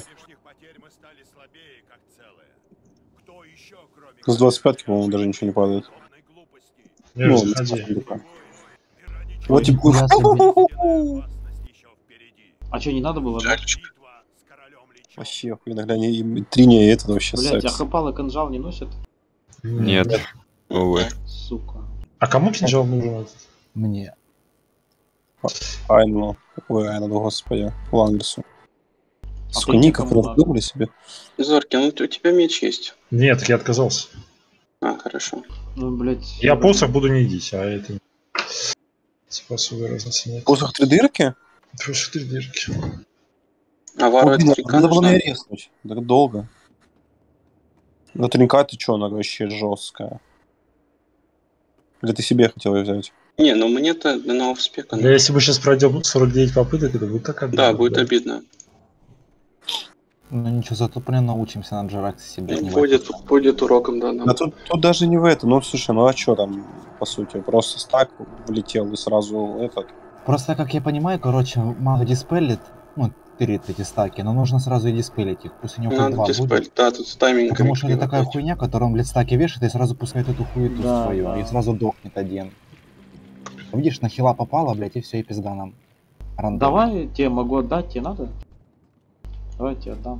С 25-ки, по-моему, даже ничего не падает. Я Ну, же заходи. вот типа... Я себе- А что, не надо было? Да? Вообще, охуенно, иногда не триня и это вообще Блять, а секс. хапал и кинжал не носят? Нет, увы. Сука. А кому кинжал нужен этот? Мне. Айну. Ой, Айну, господи. Лангрису. А Сука, ты никак кому надо? раздумали себе. Зорки, ну у тебя меч есть. Нет, я отказался. А, хорошо. Ну, блять. Я посох буду не идти, а это... Спасовой разницы нет. Посох 3 дырки? Посох 3 дырки. А вару Ой, это блин, трика надо было нужна? меня резнуть. Так долго. Ну, тринка ты чё, она вообще жесткая. Или ты себе хотел ее взять? Не, ну мне-то на офспека. Да если мы сейчас пройдем 49 попыток, это будет так обидно. Да, будет обидно. Ну ничего, зато прям научимся на Джараксисе бить. не Будет уроком, да. Да тут даже не в это. Ну слушай, ну а что там, по сути, просто стак влетел и сразу этот. Просто, как я понимаю, короче, маг диспелит, ну, тырит эти стаки, но нужно сразу и диспелить их. Пусть у него хоть Надо 2 диспель, будет. да, тут с таймингом. Потому что это такая хуйня, которую он, блядь, стаки вешает и сразу пускает эту хуету Да, свою, да. и сразу дохнет один. Видишь, на хила попало, блядь, и все, и пизда нам. Рандом. Давай, тебе могу отдать, тебе надо? Давай я тебе отдам.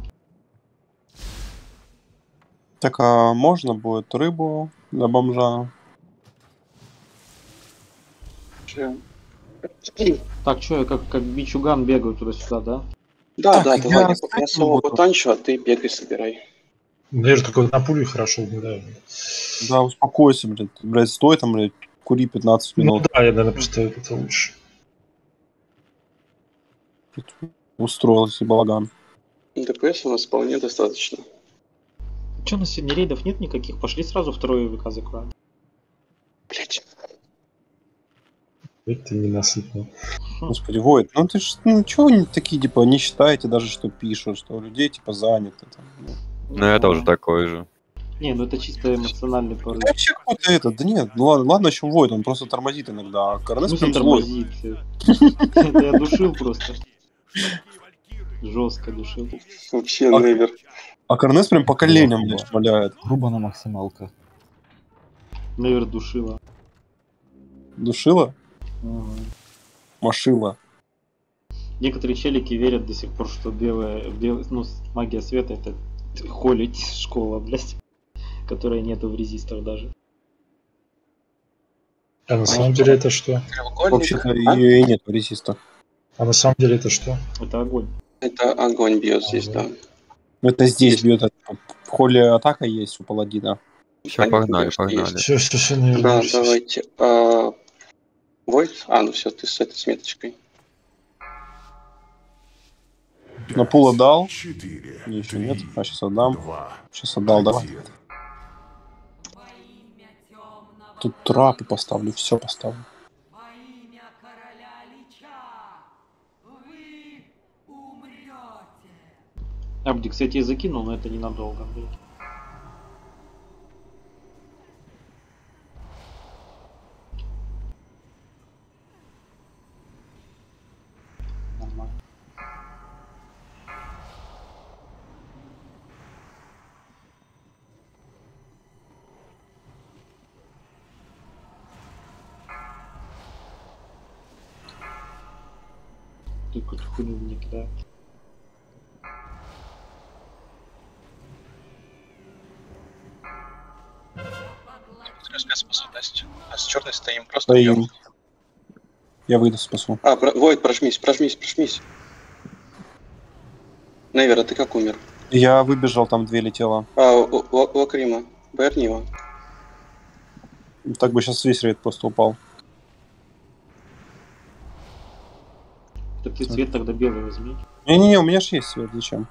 Так, а можно будет рыбу для бомжа? Так, что я как бичуган бегаю туда-сюда, да? Да, Так, давай, я стак пока соло буду. потанчу, а ты бегай, собирай. Наверное, только на пулю хорошо угадаю. Да, успокойся, блядь. Блядь, стой там, блядь, кури 15 Ну минут. да, я, наверное, просто это лучше. Устроил себе балаган. ДПС у нас вполне достаточно. Че, на сегодня рейдов нет никаких? Пошли сразу второй ВК закроем. Блять. Это ненасытно. Господи, Войт, ну ты ж, ну чего они такие, типа, не считаете даже, что пишут, что у людей, типа, занято там. Ну я тоже такой же. Не, ну это чисто эмоциональный порыв. Да вообще какой-то этот, да нет, ну ладно, еще Войт, он просто тормозит иногда, а В Карнес смысле прям злой. тормозит? Это я душил просто. Жестко душил. Вообще, Невер. А Карнес прям по коленям, блядь, шмаляет. Грубо на максималках. Невер душила. Душила? Ага. Машила. Некоторые челики верят до сих пор, что ну, магия света это холить школа, блядь, которой нету в резистах даже. А на самом деле это что? Вообще-то ее и нет в резистах. А на самом деле это что? Это огонь. Это огонь бьет здесь, да. Это здесь бьет, в холле атака есть у паладина. Все, погнали. Все, Да, наверное. давайте. Войт? Ну все, ты с этой меточкой. На пула дал? 4, Не, еще 3, нет. А сейчас отдам. 2, Сейчас отдал, да. 1. Тут трапы поставлю, все поставлю. Абди, кстати, я закинул, но это ненадолго, блядь. Нормально. Ты какую-то хуйню мне кидает. Способность. А с черной стоим, просто Стоим. бьем. Я выйду спасу. Войт, прожмись. Невер, а ты как умер? Я выбежал, там 2 летело. Лакрима. Берни его. Так бы сейчас весь рейд просто упал. Так ты цвет тогда белый возьми. Не-не-не, у меня же есть свет, зачем?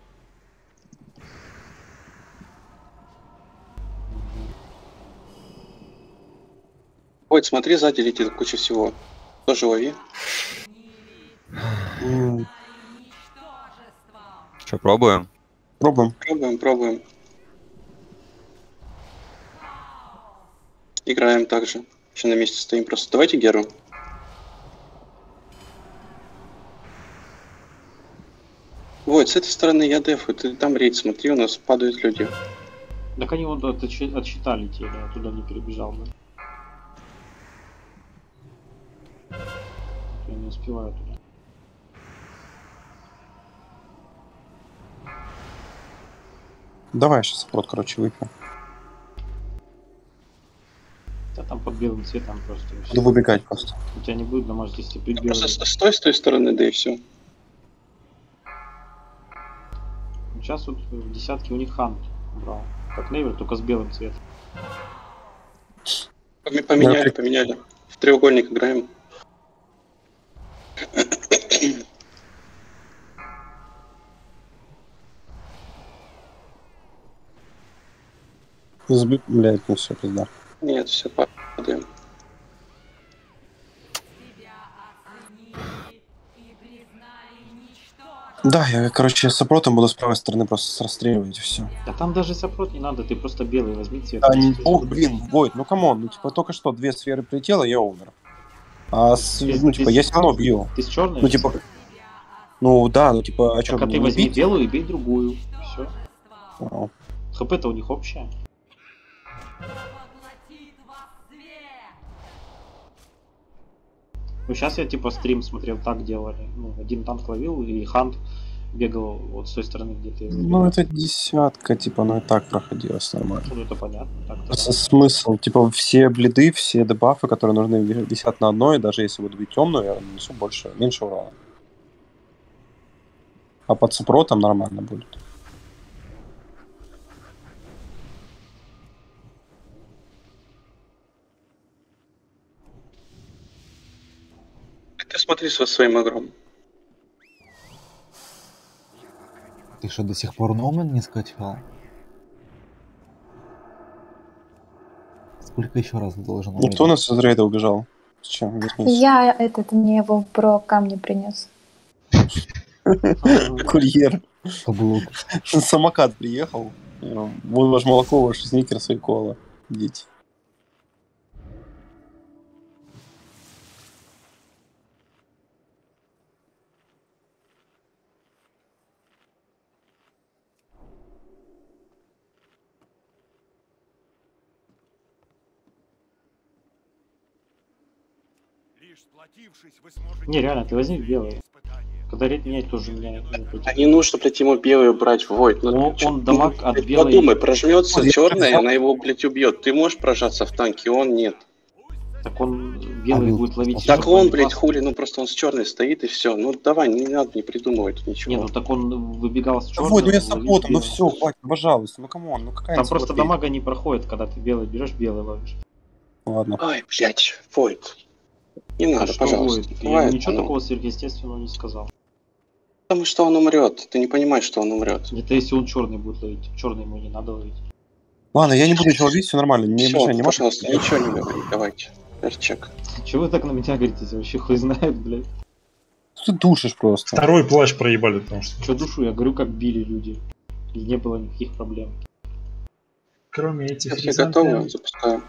Войт, смотри, сзади летит куча всего. Тоже лови. Что, пробуем? Пробуем. Играем также. Еще на месте стоим просто. Давайте Геру. Вот, с этой стороны я дефу. Ты там рейд смотри, у нас падают люди. Так они вот от щита летели, я туда не перебежал бы. Я не успеваю туда. Давай сейчас прот, короче, выпьем. Да там под белым цветом просто. Буду выбегать просто. У тебя не будет дамаж, если ты белый. Просто стой с той стороны, да и все. Сейчас вот в десятке у них хант брал. Как Невер, только с белым цветом. Поменяли. В треугольник играем. Блядь, ну все, пизда. Нет, все, падаем. Да, я, короче, с сопротом буду с правой стороны просто расстреливать и все. Да там даже сопрот не надо, ты просто белый возьми цвет. Да, ох, блин, Войт, ну камон, ну типа только что 2 сферы прилетело, я умер. А ну типа я все равно бью. Ты с черной? Ну типа, ну да, ну типа, а что, Так, а мне ты не возьми бить? белую и бей другую. Все. Понял. ХП-то у них общее. Ну сейчас я типа стрим смотрел, так делали. Ну, один танк ловил и Хант бегал вот с той стороны, где ты. Ну это десятка, типа, ну и так проходилось нормально. Ну это понятно. Так-то Просто смысл, типа, все блиды, все дебафы, которые нужны, висят на одной, даже если буду бить темную, я нанесу меньше урона. А под сопротом нормально будет. Ты смотри со своим игром. Ты что, до сих пор Номен не скачал? Сколько еще раз должен Никто у нас из рейда убежал. Зачем? Вернись. Я мне его про камни принес. Курьер. Каблук. Самокат приехал. Ваш молоко, ваш сникерс и кола. Идите. Не, реально, ты возьми белый. Когда рейд менять, тоже меняет. А не нужно, блядь, ему белую брать, Войт. Ну, он дамаг от белой... Подумай, прожмется черная, она его, блядь, убьет. Ты можешь прожаться в танке, он нет. Так он белый будет ловить. Так он, блядь, хули, ну просто он с черной стоит и все. Ну давай, не надо, не придумывай тут ничего. Не, ну так он выбегал с черной. Вот, ну я саппортом, ну все, хватит, пожалуйста, ну камон, ну какая там просто дамага не проходит, когда ты белый берешь, белый ловишь. Ладно. Ай, блядь, Войт. Не надо, что пожалуйста. Войт? Давай, Я ничего такого сверхъестественного не сказал. Потому что он умрет. Ты не понимаешь, что он умрет. Это если он черный будет ловить. Черный ему не надо ловить. Ладно, я не буду ничего ловить, все нормально. Не Всё, обижай, не пожалуйста, ничего не говори, давайте. Перчик. Чего вы так на меня говорите? Вообще хуй знает, блядь. Ты душишь просто. Второй плащ проебали, потому что... Че душу? Я говорю, как били люди. И не было никаких проблем. Кроме этих Все готовы? Запускаем.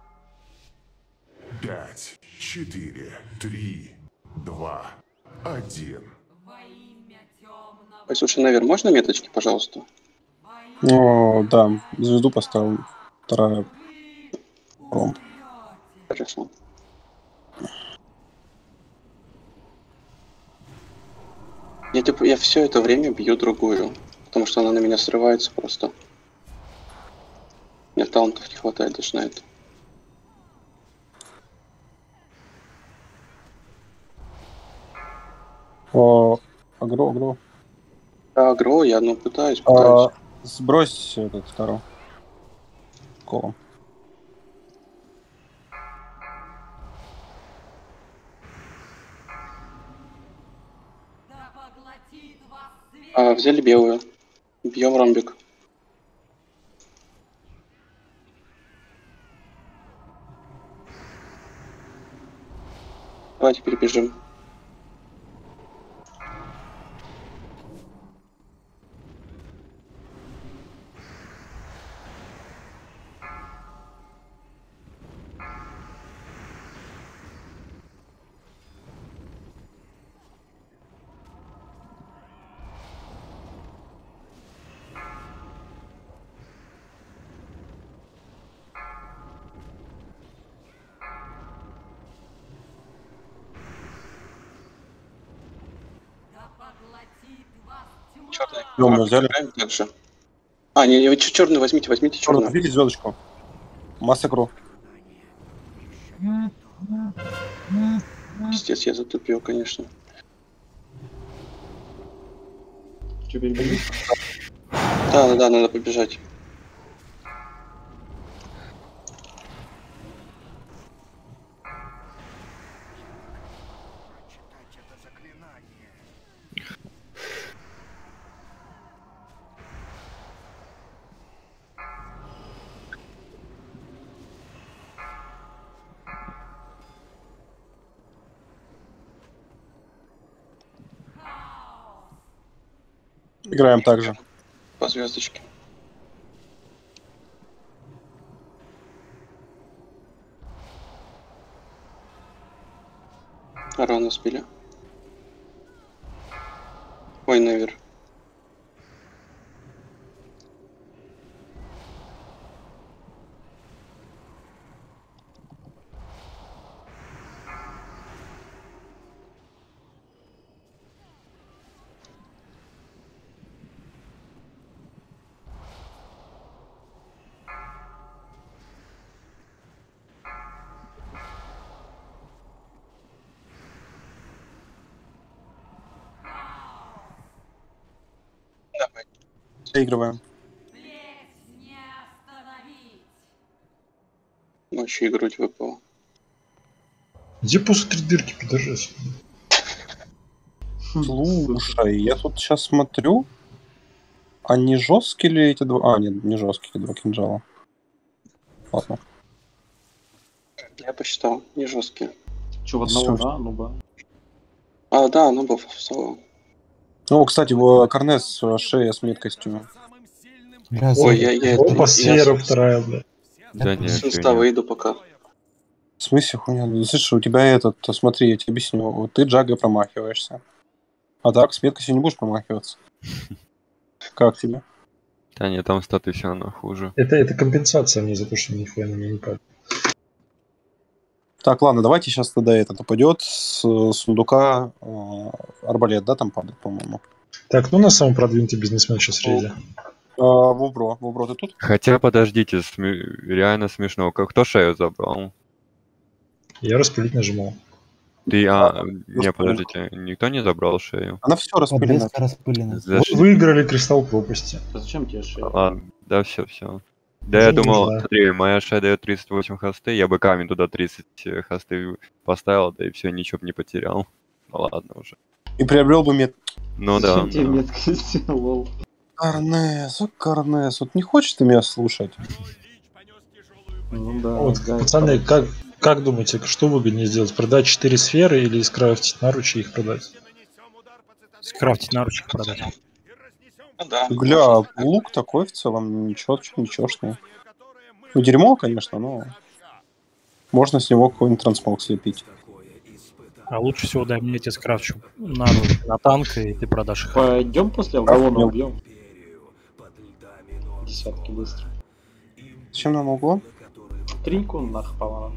5, 4, 3, 2, 1. Слушай, наверх, можно меточки, пожалуйста? О, да, звезду поставил. Вторая ромб. Хорошо. Я все это время бью другую, потому что она на меня срывается просто. Мне талантов не хватает даже на это. О, агро. Агро, я пытаюсь. Сбрось этот второй. Колом. Взяли белую. Бьем ромбик. Давайте перебежим. Черный. Мы взяли. Также. Не, черный возьмите черную. Возьмите звездочку. Массакру. Пиздец, я затупил, конечно. Че, перебежишь? Да, надо побежать. Играем так же. По звездочке. Рано сбили. Ой, наверх. Давай. Доигрываем. Вообще и грудь выпала. Где после 3 дырки, пидорас? Слушай, я тут сейчас смотрю. А не жесткие ли эти два? А, нет, не жесткие эти два кинжала. Ладно. Я посчитал, не жесткие. Че, в одного, Всё. да? Ну ба. А, да, ну баф встала. Ну, кстати, в Корнес шея с меткостью. Бля, Ой, я Опа, сфера вторая, бля. Да нет, с фигня. инста выйду пока. В смысле хуйня? Ну, слышишь, у тебя этот, смотри, я тебе объясню. Вот ты джагой промахиваешься. А так с меткостью не будешь промахиваться. Как тебе? Да нет, там статы все равно хуже. Это компенсация мне за то, что нихуя на меня не падает. Так, ладно, давайте сейчас тогда этот упадет с сундука арбалет, да, там падает, по-моему. Так, ну на самом продвинутый бизнесмен сейчас рейде. Вобро, ты тут? Хотя, подождите, реально смешно. Кто шею забрал? Я распылить нажимал. Ты, не, распылен. подождите, никто не забрал шею? Она все распылена. Подвеска распылена. Заш- Выиграли кристалл пропасти. А зачем тебе шея? Ладно, да, все. Да, Уже я не думал, нужна. смотри, моя шея дает 38 хосты, я бы камень туда 30 хосты поставил, да и все, ничего бы не потерял. Ну ладно уже. И приобрел бы мет. Ну да. Зачем тебе меткость? Лол. Корнес, вот не хочешь ты меня слушать? Ну да. Вот, да, пацаны, это- как думаете, что выгоднее сделать? Продать 4 сферы или скрафтить наручи и их продать? Скрафтить наручи продать. Ну да. Гля, лук такой в целом, ничегошный. Ну, дерьмо, конечно, но можно с него какой-нибудь трансмог слепить. А лучше всего дай мне тебе скрафчу наручи на танк, и ты продашь их. Пойдем после Алголона нет. убьем. Десятки быстро. Зачем нам углом? 3 икон нахпала.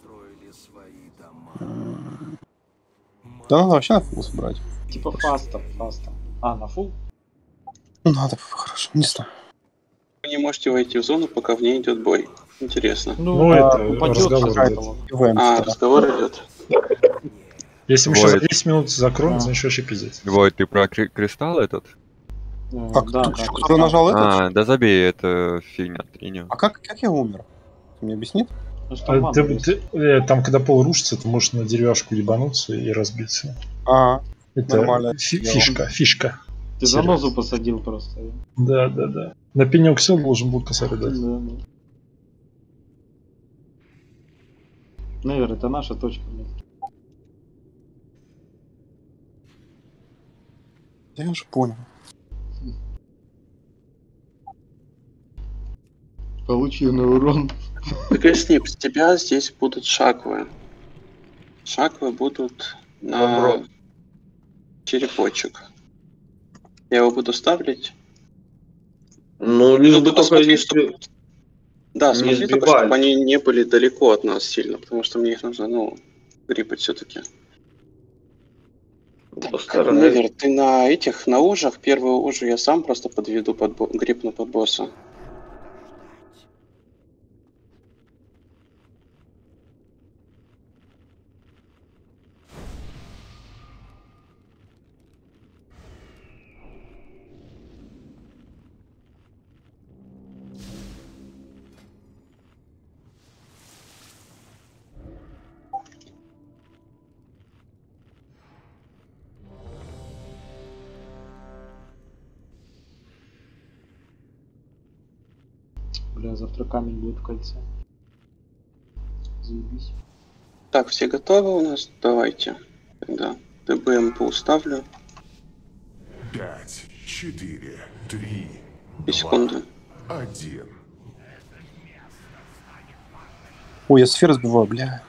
Да надо вообще на фул собрать. Типа фаста. А, на фул? Ну, надо, хорошо, не знаю. Вы не можете войти в зону, пока в ней идет бой. Интересно. Ну, это упадет разговор какая-то идет. вот. ИВМ, А, да. разговор идет. Если мы сейчас за Войд. 10 минут закроем, А. значит вообще пиздец. Войт, ты про кристалл этот? А кто нажал этот? А, да забей, это фигня, треню. А как я умер? Ты мне объяснит? Ну, что А мана есть. там, когда пол рушится, ты можешь на деревяшку ебануться и разбиться. Это нормально. фишка. Ты занозу посадил просто. Да. На пенек сел, должен был косарь дать. Да. Наверное, это наша точка. блядь. Я уже понял. Полученный урон. Так если с тебя здесь будут шаковые. Шаковые будут на черепочек. Я его буду ставить. Ну, лишь бы только посмотри, не чтобы... Да, не смотри только, сбивали. чтобы они не были далеко от нас сильно, потому что мне их нужно, гриппать все-таки. постараюсь. Невер, ты на ужах, первую ужу я сам просто подведу грипну под босса. Бля, завтра камень будет в кольце. Заебись. Так, все готовы у нас? Давайте. Тогда ДБМ поставлю. 5, 4, 3, И 2, секунду. 1. Ой, я сферу сбиваю, бля.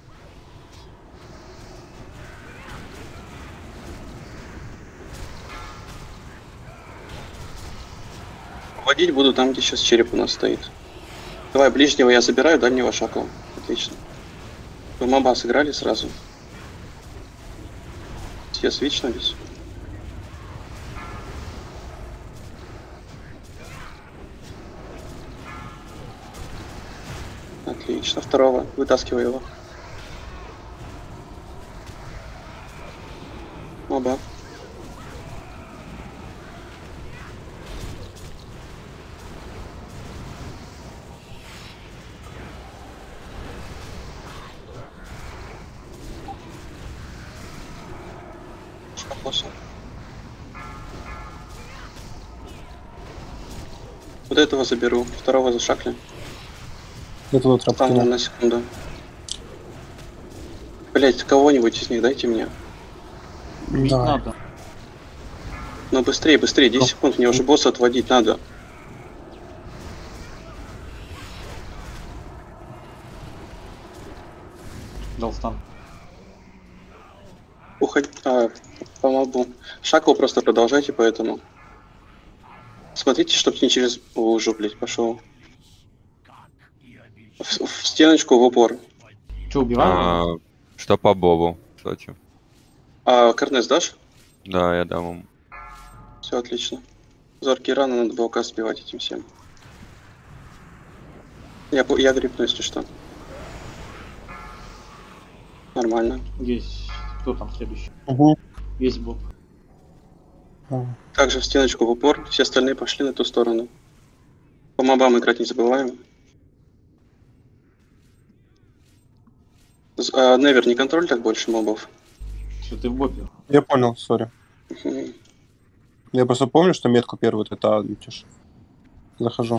Водить буду там, где сейчас череп у нас стоит. Давай, ближнего я забираю, дальнего шакала. Отлично. Вы моба сыграли сразу. Все свичнулись. Отлично. Второго. Вытаскивай его. Моба. Шкафоса. Вот этого заберу. Второго зашакли. Это вот Встану рабкину. на секунду. Блять, кого-нибудь из них дайте мне. Бить Да. надо. Ну быстрее, быстрее, 10 секунд, мне уже босса отводить надо. Дал стан. Уходи, по мобу. Шакл просто продолжайте, поэтому. Смотрите, чтоб не через... О, уже, блять, пошел. В стеночку в упор. Че, убиваем? Что по Бобу, кстати? А Корнес дашь? Да, я дам ему. Все отлично. Зоркие раны надо было сбивать этим всем. Я грипну, если что. Нормально. Есть. Кто там следующий? Угу. Есть Боб. Также в стеночку в упор. Все остальные пошли на ту сторону. По мобам играть не забываем. Невер, не контроль так больше мобов. Что ты в Бобе? Я понял, сори. Я просто помню, что метку первую ты видишь. Захожу.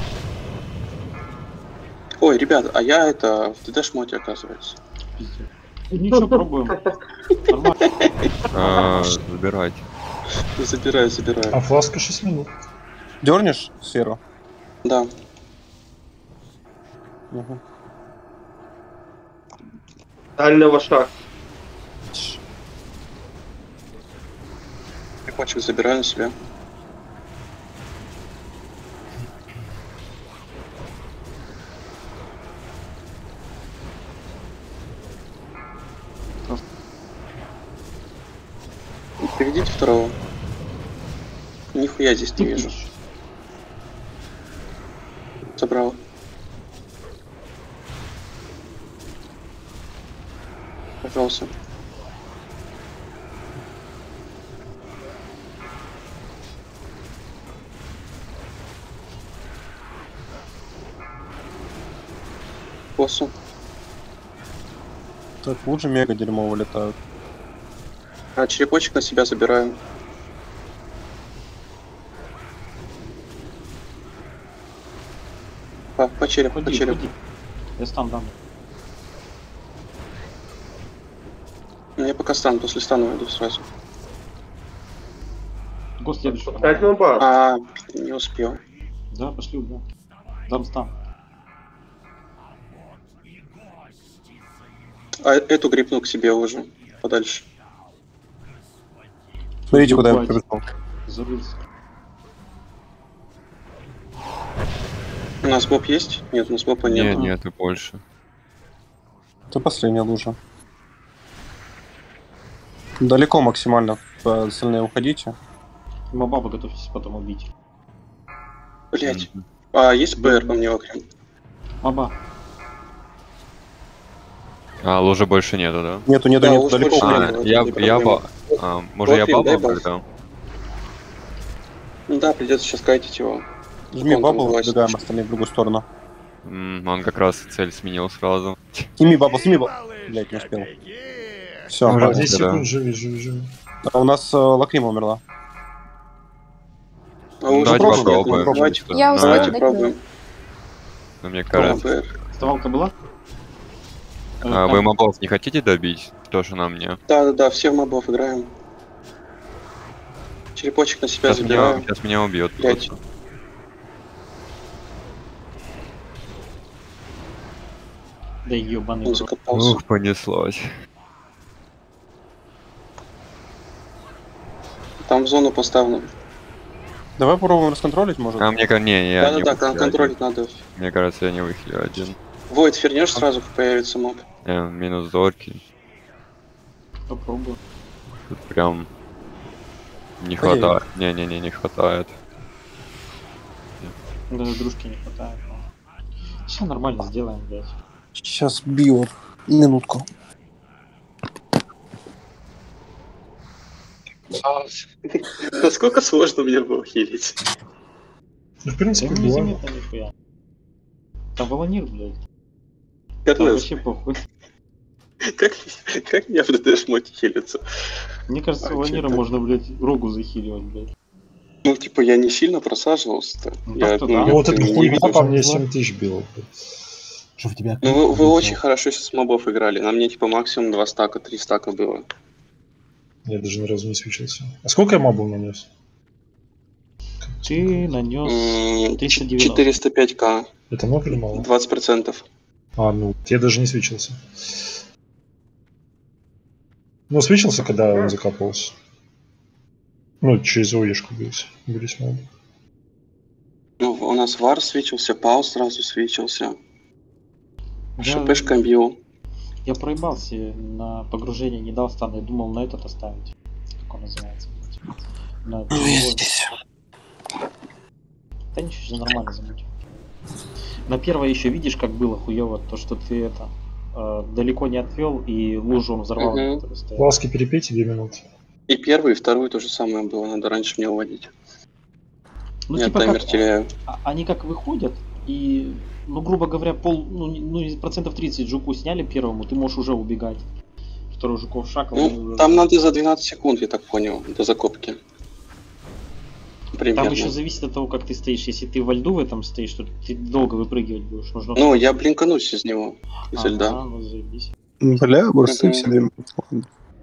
Ой, ребят, а я это в ДД-шмоте, оказывается. Пиздец. Ничего, пробуем. Нормально. Забирайте. Забираю, забираю. А фласка 6 минут. Дернешь сферу? Да. Угу. Дальнего шаг. Прикольчик забираю на себя. Приведите второго. Нихуя здесь не вижу. Забрал. Пожалуйста. Боссу. Так, лучше мега дерьмо вылетают. А черепочек на себя забираю. По черепу, по Ходи, черепу. ходи. Я стан дам. Мне пока стан, после стана иду сразу. Го следующий. Пускать моба. А, не успел. Да, пошли, да. Дам стан. А эту грипну к себе уже. Подальше. Смотрите, куда я Ебать. прибежал. Зарылся. У нас боб есть? Нет, у нас боба нет. Нет, и больше. Это последняя лужа. Далеко максимально по остальные уходите. Мобаба готовьтесь потом убить. Блять. А есть ПР по мне окрем? Моба. А, лужи больше нету, да? Нету, Да, нету, луж далеко. больше уходите. нет. Я это не проблема. может я Бобрин, дай бабл баф. тогда? Ну да, придется сейчас кайтить его. Жми Он там бабл, вылазит. выбегаем остальные в другую сторону. Он как раз цель сменил сразу. Сними бабл, сними бабл. Блять, не успел. Все. Уже 10 да. секунд, живи. А у нас Лакрима умерла. А вы уже Давайте пробовали? попробуем. Нет, давайте, Я успела давайте дать пробуем. Ну, мне кажется. ПР. Вставалка была? Вы мобов не хотите добить? Тоже на мне. Да, все в мобов играем. Черепочек на себя забираю. Сейчас меня убьет. Блядь. Да ебаный Он в рот. закопался. Ух, понеслось. Там в зону поставлю. Давай попробуем расконтролить, может? А мне не, я не Да-да-да, выхилю контролить один. надо. Мне кажется, я не выхилю один. Войд, фернешь сразу, как появится моб. Минус зорки. Попробую. Тут прям не Ой. хватает. Не хватает. Даже дружки не хватает. Все нормально сделаем, блядь. Сейчас био. Минутку. Насколько сложно мне было хилить? Ну, в Да принципе, ему не было. заметно нихуя. Там волонир, блядь. Там Карнес, вообще похуй. как я в ДД-шмоте хилиться? Мне кажется, А, волонира чё-то- можно, блядь, рогу захиливать, блядь. Ну, типа, я не сильно просаживался-то. Ну, Я, так-то да. Ну, вот я эта не хуйня видел. по мне 7000 била. Что в тебя? Ну, вы очень хорошо сейчас мобов играли. На мне, типа, максимум 2 стака, 3 стака было. Я даже ни разу не свечился. А сколько я мобов нанес? Ты нанес 390. 405к, Это много или мало? 20%. А, ну, я даже не свечился. Ну, свечился, когда он закапывался. Ну, через ОЕшку были мобы. Ну, у нас вар свечился, пау сразу свечился. Я- ШПшка бил. Я проебался на погружение, не дал стан, я думал на этот оставить. Как он называется? блядь? На Ну, я другой. здесь. Да ничего, все нормально замутил. На первое еще видишь, как было хуево, то что ты это далеко не отвел и лужу он взорвал, Мгм. на которой стоял. Ласки перепейте 2 минуты. И первый, и второй то же самое было. Надо раньше мне уводить. Ну, Я типа таймер как, теряю. они как выходят, и, ну, грубо говоря, процентов 30 жуку сняли первому, ты можешь уже убегать. Второй жуков шаг, Ну, там надо за 12 секунд, я так понял, до закопки. Примерно. Там еще зависит от того, как ты стоишь. Если ты во льду в этом стоишь, то ты долго выпрыгивать будешь. Нужно... Ну, я блинканусь из него, из льда. Ну, заебись. Бля, бурсты Мгм. все время. Ладно.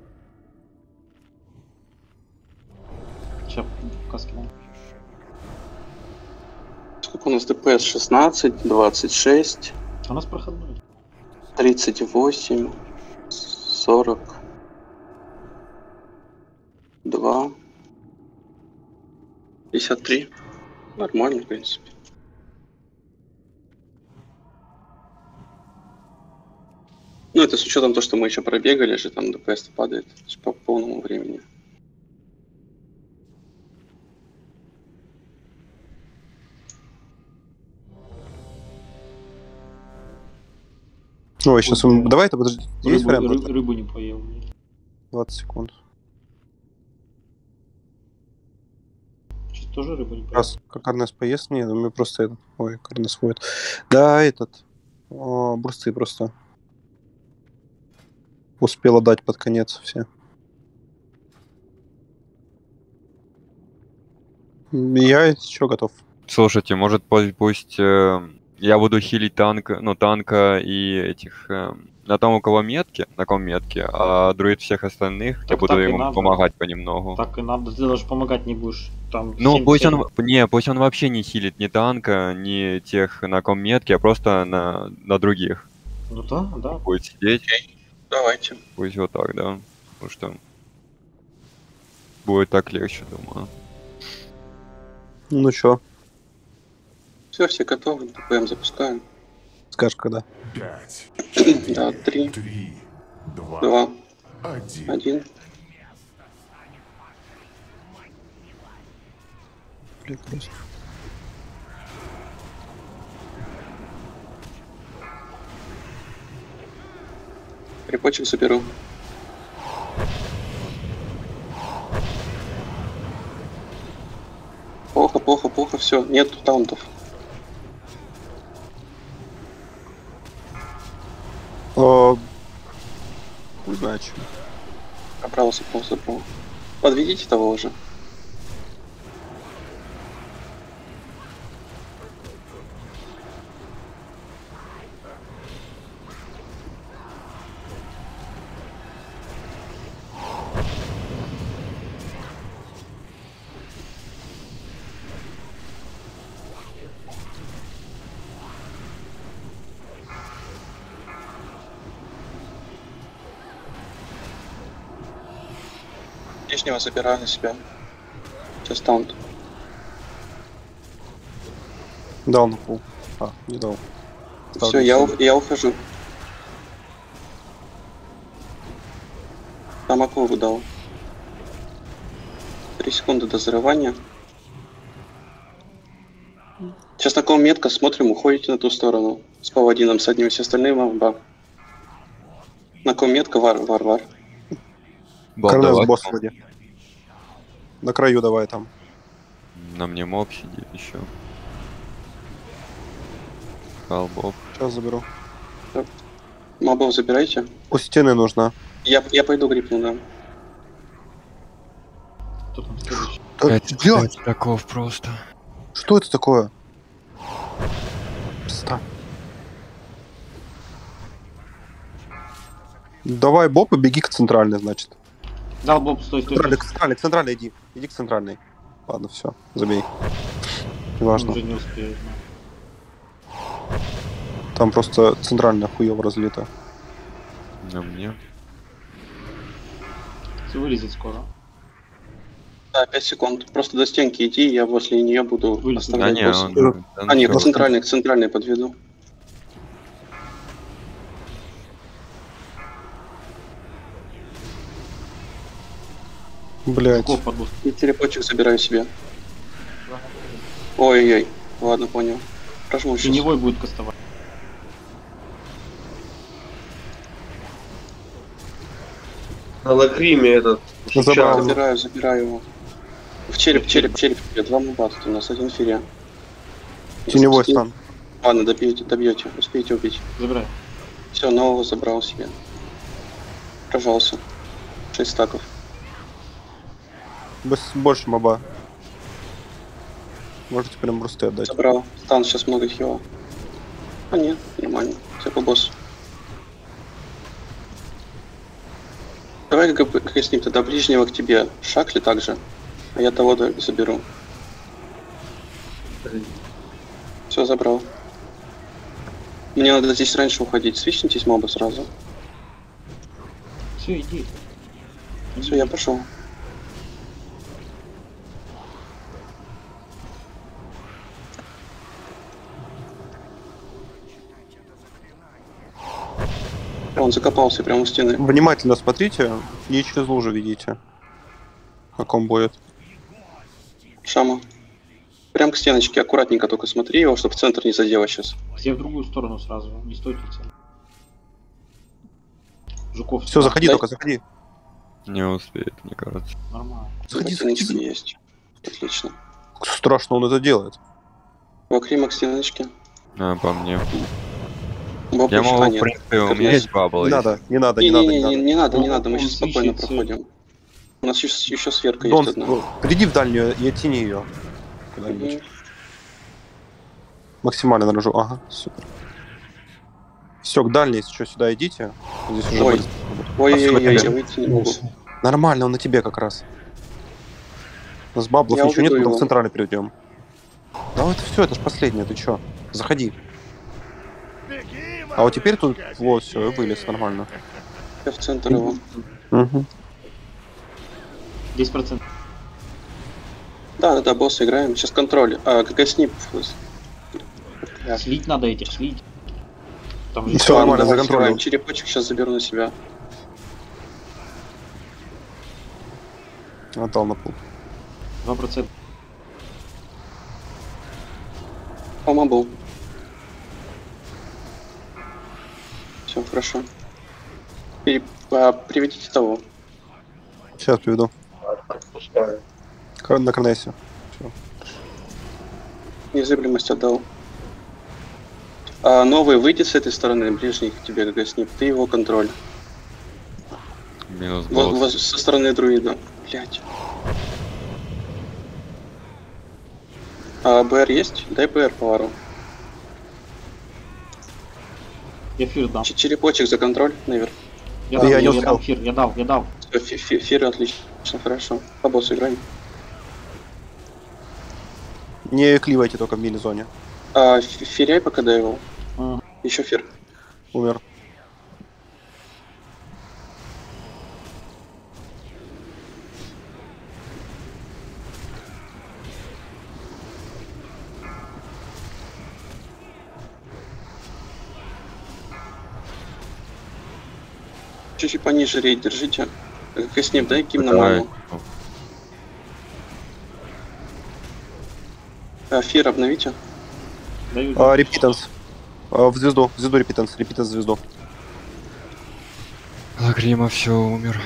Сейчас каски дам. Сколько у нас ДПС? 16, 26, А у нас проходной. 38, 42, 53. Нормально, в принципе. Ну, это с учетом того, что мы еще пробегали же, там ДПС падает по полному времени. Ой, сейчас давай это, подожди. Есть вариант? Рыбу не поел. блядь. 20 секунд. Что, тоже рыбу не поел? Раз, как Карнес поест, мне, думаю, просто этот. Ой, Карнес ходит. Да, этот. Бурсты просто успела дать под конец все. Я еще готов. Слушайте, может пусть я буду хилить танка и этих на том, у кого метки, на ком метки, а друид всех остальных, я Так буду и ему надо. помогать понемногу. Так и надо, ты даже помогать не будешь. Там Ну, 7 пусть целей. пусть он вообще не хилит ни танка, ни тех, на ком метки, а просто на других. Ну да, да. Будет сидеть, Давайте. пусть вот так, да. Потому что будет так легче, думаю. Ну чё, Все готовы, ТПМ запускаем. скажешь когда? 5, Да, 3, 3, 2, 2, 1. 1. Прекрасно. Припочек заберу. Плохо, все, нет таунтов. Удачи. Направо, забрал. Подведите того уже. Ближнего забираю на себя. Сейчас таунт. Дал на пол. А, не дал. Все, я ухожу. Там акулу дал. 3 секунды до взрывания. Сейчас на ком метка, смотрим, уходите на ту сторону. С паладином, с одним, все остальные мамба. На ком метка, вар. Карнес босс вроде. На краю давай там. На мне моб сидит еще. Колбов. Сейчас заберу. Мобов забирайте. У стены нужна. Я пойду грипну, да. Кто там следующий? Блядь, Таков просто. что это такое? Пста. Давай боб и беги к центральной, значит. Дал боб, стой. Центральной иди. Иди к центральной. Ладно, все, забей. Неважно. Уже не успеет. Там просто центральная хуево разлита. На мне. Все вылезет скоро. Да, 5 секунд. Просто до стенки иди, я возле нее буду Вылез. оставлять не, босса. он... А, нет, к центральной подведу. Блять. Жуков под босс. И телепотчик забираю себе. Ой-ой-ой. Ладно, понял. Прожму сейчас. Теневой будет кастовать. На лагриме этот. Забрал. Забираю его. В череп. 2 моба тут у нас, 1 фирия. Теневой стан. Ладно, добьете, успеете убить. Забирай. Все, нового забрал себе. Прожался. 6 стаков. Больше моба. Можете прям брусты отдать. Забрал. Стан, сейчас много хила. А нет, нормально. Все по боссу. Давай как с ним тогда ближнего к тебе. Шакли также. А я того заберу. Все, забрал. Мне надо здесь раньше уходить. Свищнитесь моба сразу. Все, иди. Все, я пошел. Он закопался прямо у стены. Внимательно смотрите и через лужу видите. Как он будет. Шама. Прям к стеночке, аккуратненько только смотри его, чтобы в центр не задело сейчас. Все в другую сторону сразу. Не стойте в центре. Жуков. Все, заходи, только заходи. Не успеет, мне кажется. Нормально. Заходи, Стеночки заходи. есть. Отлично. Страшно он это делает. Вакрима к стеночке. А, по мне. Бабу Я еще могу, в нет. принципе, у Как меня есть? есть бабл. Не надо, не надо. Не надо, мы Он сейчас спокойно свищет, проходим. У нас еще сверка Дон, есть одна. приди в дальнюю и оттяни ее. Куда-нибудь. Максимально наружу. Ага, супер. Все, к дальней, если что, сюда идите. Здесь уже Ой. будет. Ой-ой-ой, я выйти не могу. Нормально, он на тебе как раз. С баблов Я ничего нет, уведу потом его. в центральный перейдем. Да это все, это ж последнее, ты чё? Заходи. А вот теперь тут, вот, все, и вылез нормально. Я в центр его. Угу. 10%. Да, босс играем. Сейчас контроль. ГГ снип. Слить надо этих, слить. Там же Всё нормально, за Давай, контролем. сыграем. Черепочек сейчас заберу на себя. Отдал на пол. 2%. Помогу. Все, хорошо. Приведите того. Сейчас приведу. На Карнесе. Незыблемость отдал. Новый, выйди с этой стороны, ближний к тебе, ГГ снип. Ты его контроль. Минус босс. Со стороны друида. Блять. БР есть? Дай БР повару. Я фир дам. Черепочек за контроль, наверх. Я не дал успел. фир, я дал. Фир отлично, хорошо. По боссу играем. Не кливайте только в мили-зоне. Фиряй пока дай его. Еще фир. Умер. Чуть-чуть пониже рейд держите. Каснев, дай ким на Давай. маму. Фир обновите. Даю. Репитанс. В звезду репитанс. Репитанс в звезду. Лагрима все умер.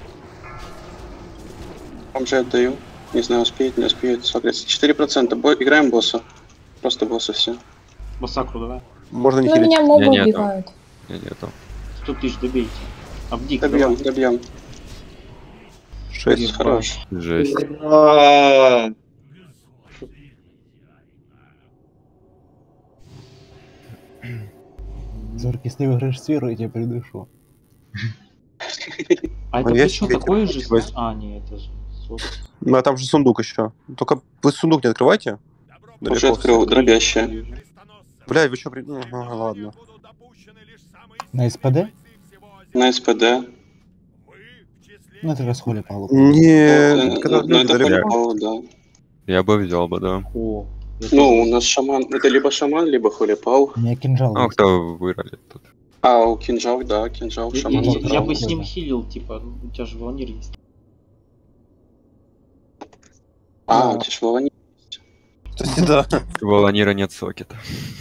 Вам же отдаю. Не знаю, успеет, не успеет. Согласен. 4%. Играем босса. Просто босса все. Массакру давай. Можно не Ну, хилить. меня мобы Я нету. убивают. Нету. 100 тысяч добейте. Абдик, Добьем, давай. добьем. 6. Хорош. Жесть. А, Зорки, если ты выиграешь сферу, я тебя придушу. А это Ну, я что себе такое же? возьму. А, не, это же... Ну, а там же сундук еще. Только вы сундук не открывайте. Уже открыл, дробящая. Бля, вы что, ладно. На СПД? На СПД. Ну, это раз холи Павлу. Не, когда Ну, люди это далеко. полипал, да. Я бы взял бы, да. О, я Ну, тоже- у нас шаман. Это либо шаман, либо холипал. У меня кинжал Ну, есть. кто вырали тут? А, у кинжал, да, кинжал, шаман я забрал. бы с ним хилил, типа, ну, у тебя же волонир есть. А, тяжело не. Кстати, да. У Волонира нет сокета.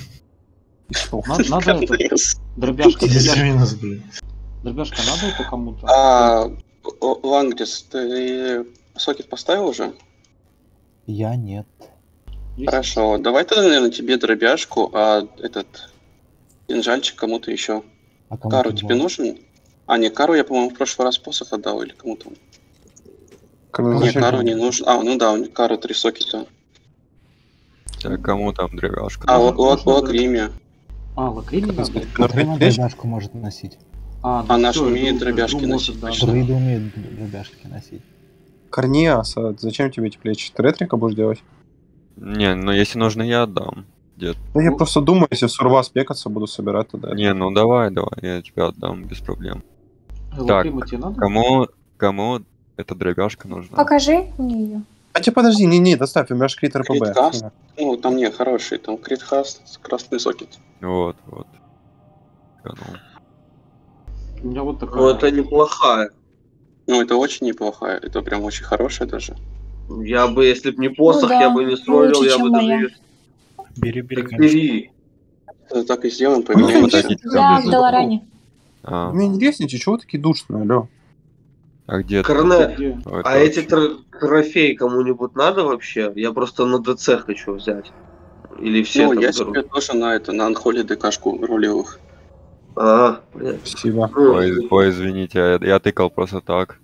Надо это, дробяшка, Минус, блин. дробяшка, надо это кому-то? Лангрис, ты сокет поставил уже? Я нет. Есть? Хорошо, давай тогда, наверное, тебе дробяшку, а этот кинжальчик кому-то еще. А кому Кару кинжал? тебе нужен? А, не, Кару я, по-моему, в прошлый раз посох отдал или кому-то. Не, Кару не нужен. А, ну да, у Кару 3 сокета. Так, кому там древяшка? А, Можно Лакриме. А, лакрили надо? Прямо дробяшку может носить. А, Она ж всё, умеет друг дробяшки может, носить да. почти. Друиды умеют дробяшки носить. Корниас, а зачем тебе эти плечи? Ты ретрика будешь делать? Не, ну если нужно, я отдам. Дед. Ну, я просто думаю, если в Сурва спекаться, буду собирать тогда. Не, ну давай, я тебе отдам без проблем. Лакримы тебе надо? Кому эта дробяшка нужна? Покажи мне ее. А тебе подожди, не, доставь, у меня же крит РПБ. Криткаст? Ну, там не, хороший, там критхаст, красный сокет. Вот. Ну. У меня вот такая. ну это неплохая. Ну, это очень неплохая, это прям очень хорошая даже. Я бы, если бы не посох, да, я бы не строил, лучше, я чем бы моя. даже... Бери, Так конечно. бери. Это так и сделаем, Ну, поменяемся. подождите, Я там в внизу. Долоране. А, Вы не лестничайте, чего вы такие душные, алё? а где ты? Корне, Где? Ой, а короче. эти трофеи кому-нибудь надо вообще? Я просто на ДЦ хочу взять. Или все Ну, там я берут? себе тоже на Анхоле ДКшку рулил их. А, блядь. Спасибо. Ну, Ой, извините, я тыкал просто так.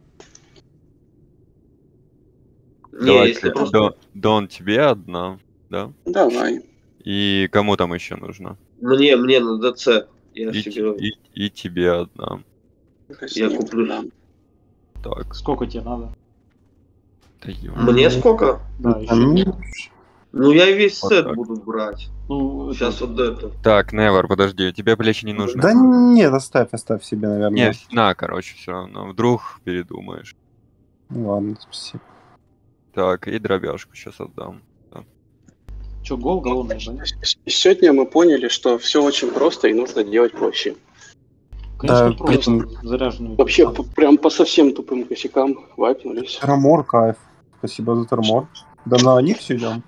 не, Давай, если просто... Дон, тебе одна, да? Давай. И кому там еще нужно? Мне на ДЦ. Я И, себе... и тебе одна. Я куплю. Да. Так, Сколько тебе надо? да ё. Мне сколько? Да, А, еще. Ну, я весь Вот сет так. буду брать. Ну, Сейчас вот это. Так, Невер, подожди, тебе плечи не нужны? Да нет, оставь себе, наверное. Не, на, короче, все равно. Вдруг передумаешь. Ну ладно, спасибо. Так, и дробяшку сейчас отдам. Че, гол голодный, да? Сегодня мы поняли, что все очень просто и нужно делать проще. Конечно, Да, просто блин. заряженную. Вообще, прям по совсем тупым косякам вайпнулись. Термор, кайф. Спасибо за термор. Да на них все идем.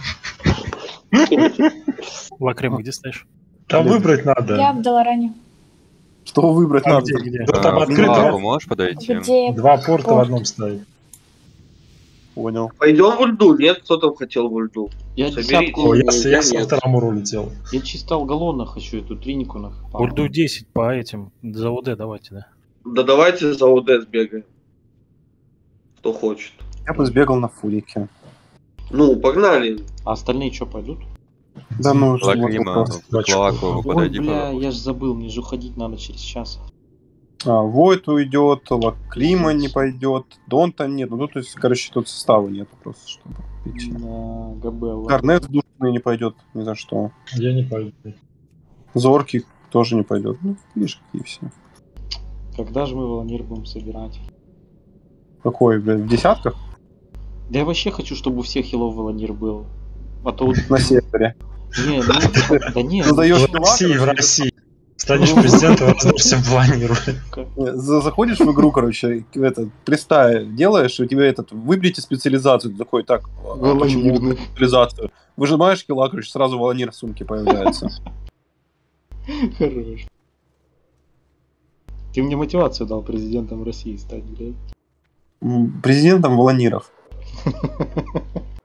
Лакрим, где стоишь? Там выбрать Я надо. в Долоране. Что выбрать А надо? где? А, Там в открыто. лаву можешь подойти? Где? Два порта в Порт. одном стоит. Понял. Пойдем в ульду? Нет, кто там хотел в ульду? Я Соберите. десятку, О, я я со нет. второму улетел. я чисто алголона хочу, эту тринику на. Ульду 10 по этим, за ОД давайте, да. Да давайте за ОД сбегаем. Кто хочет. Я бы сбегал на фулике. Ну, погнали. А остальные что, пойдут? Да ну, вот Лакрима, вопрос. в Клаку Ой, подойди, бля, пожалуйста. я ж забыл, мне же уходить надо через час. Войт уйдет, Лакрима не пойдет, Донта нет. Ну, то есть, короче, тут состава нет просто, чтобы идти. На ГБ. Корнет в душный не пойдет, ни за что. Я не пойду. Зорки тоже не пойдет. Ну, видишь, какие все. Когда же мы волонир будем собирать? Какой, блядь, в десятках? Да я вообще хочу, чтобы у всех хилов волонир был. А то вот... На сервере. Не, ну, да не, Создаешь В России, в филатор, России. Станешь президентом, разносишься в планиру. Заходишь в игру, короче, приста делаешь, и тебе выберите специализацию. Ты такой, так, почему специализацию? Выжимаешь килла, короче, сразу волонир в сумке появляется. Хорош. Ты мне мотивацию дал президентом России стать, блядь. Президентом волониров.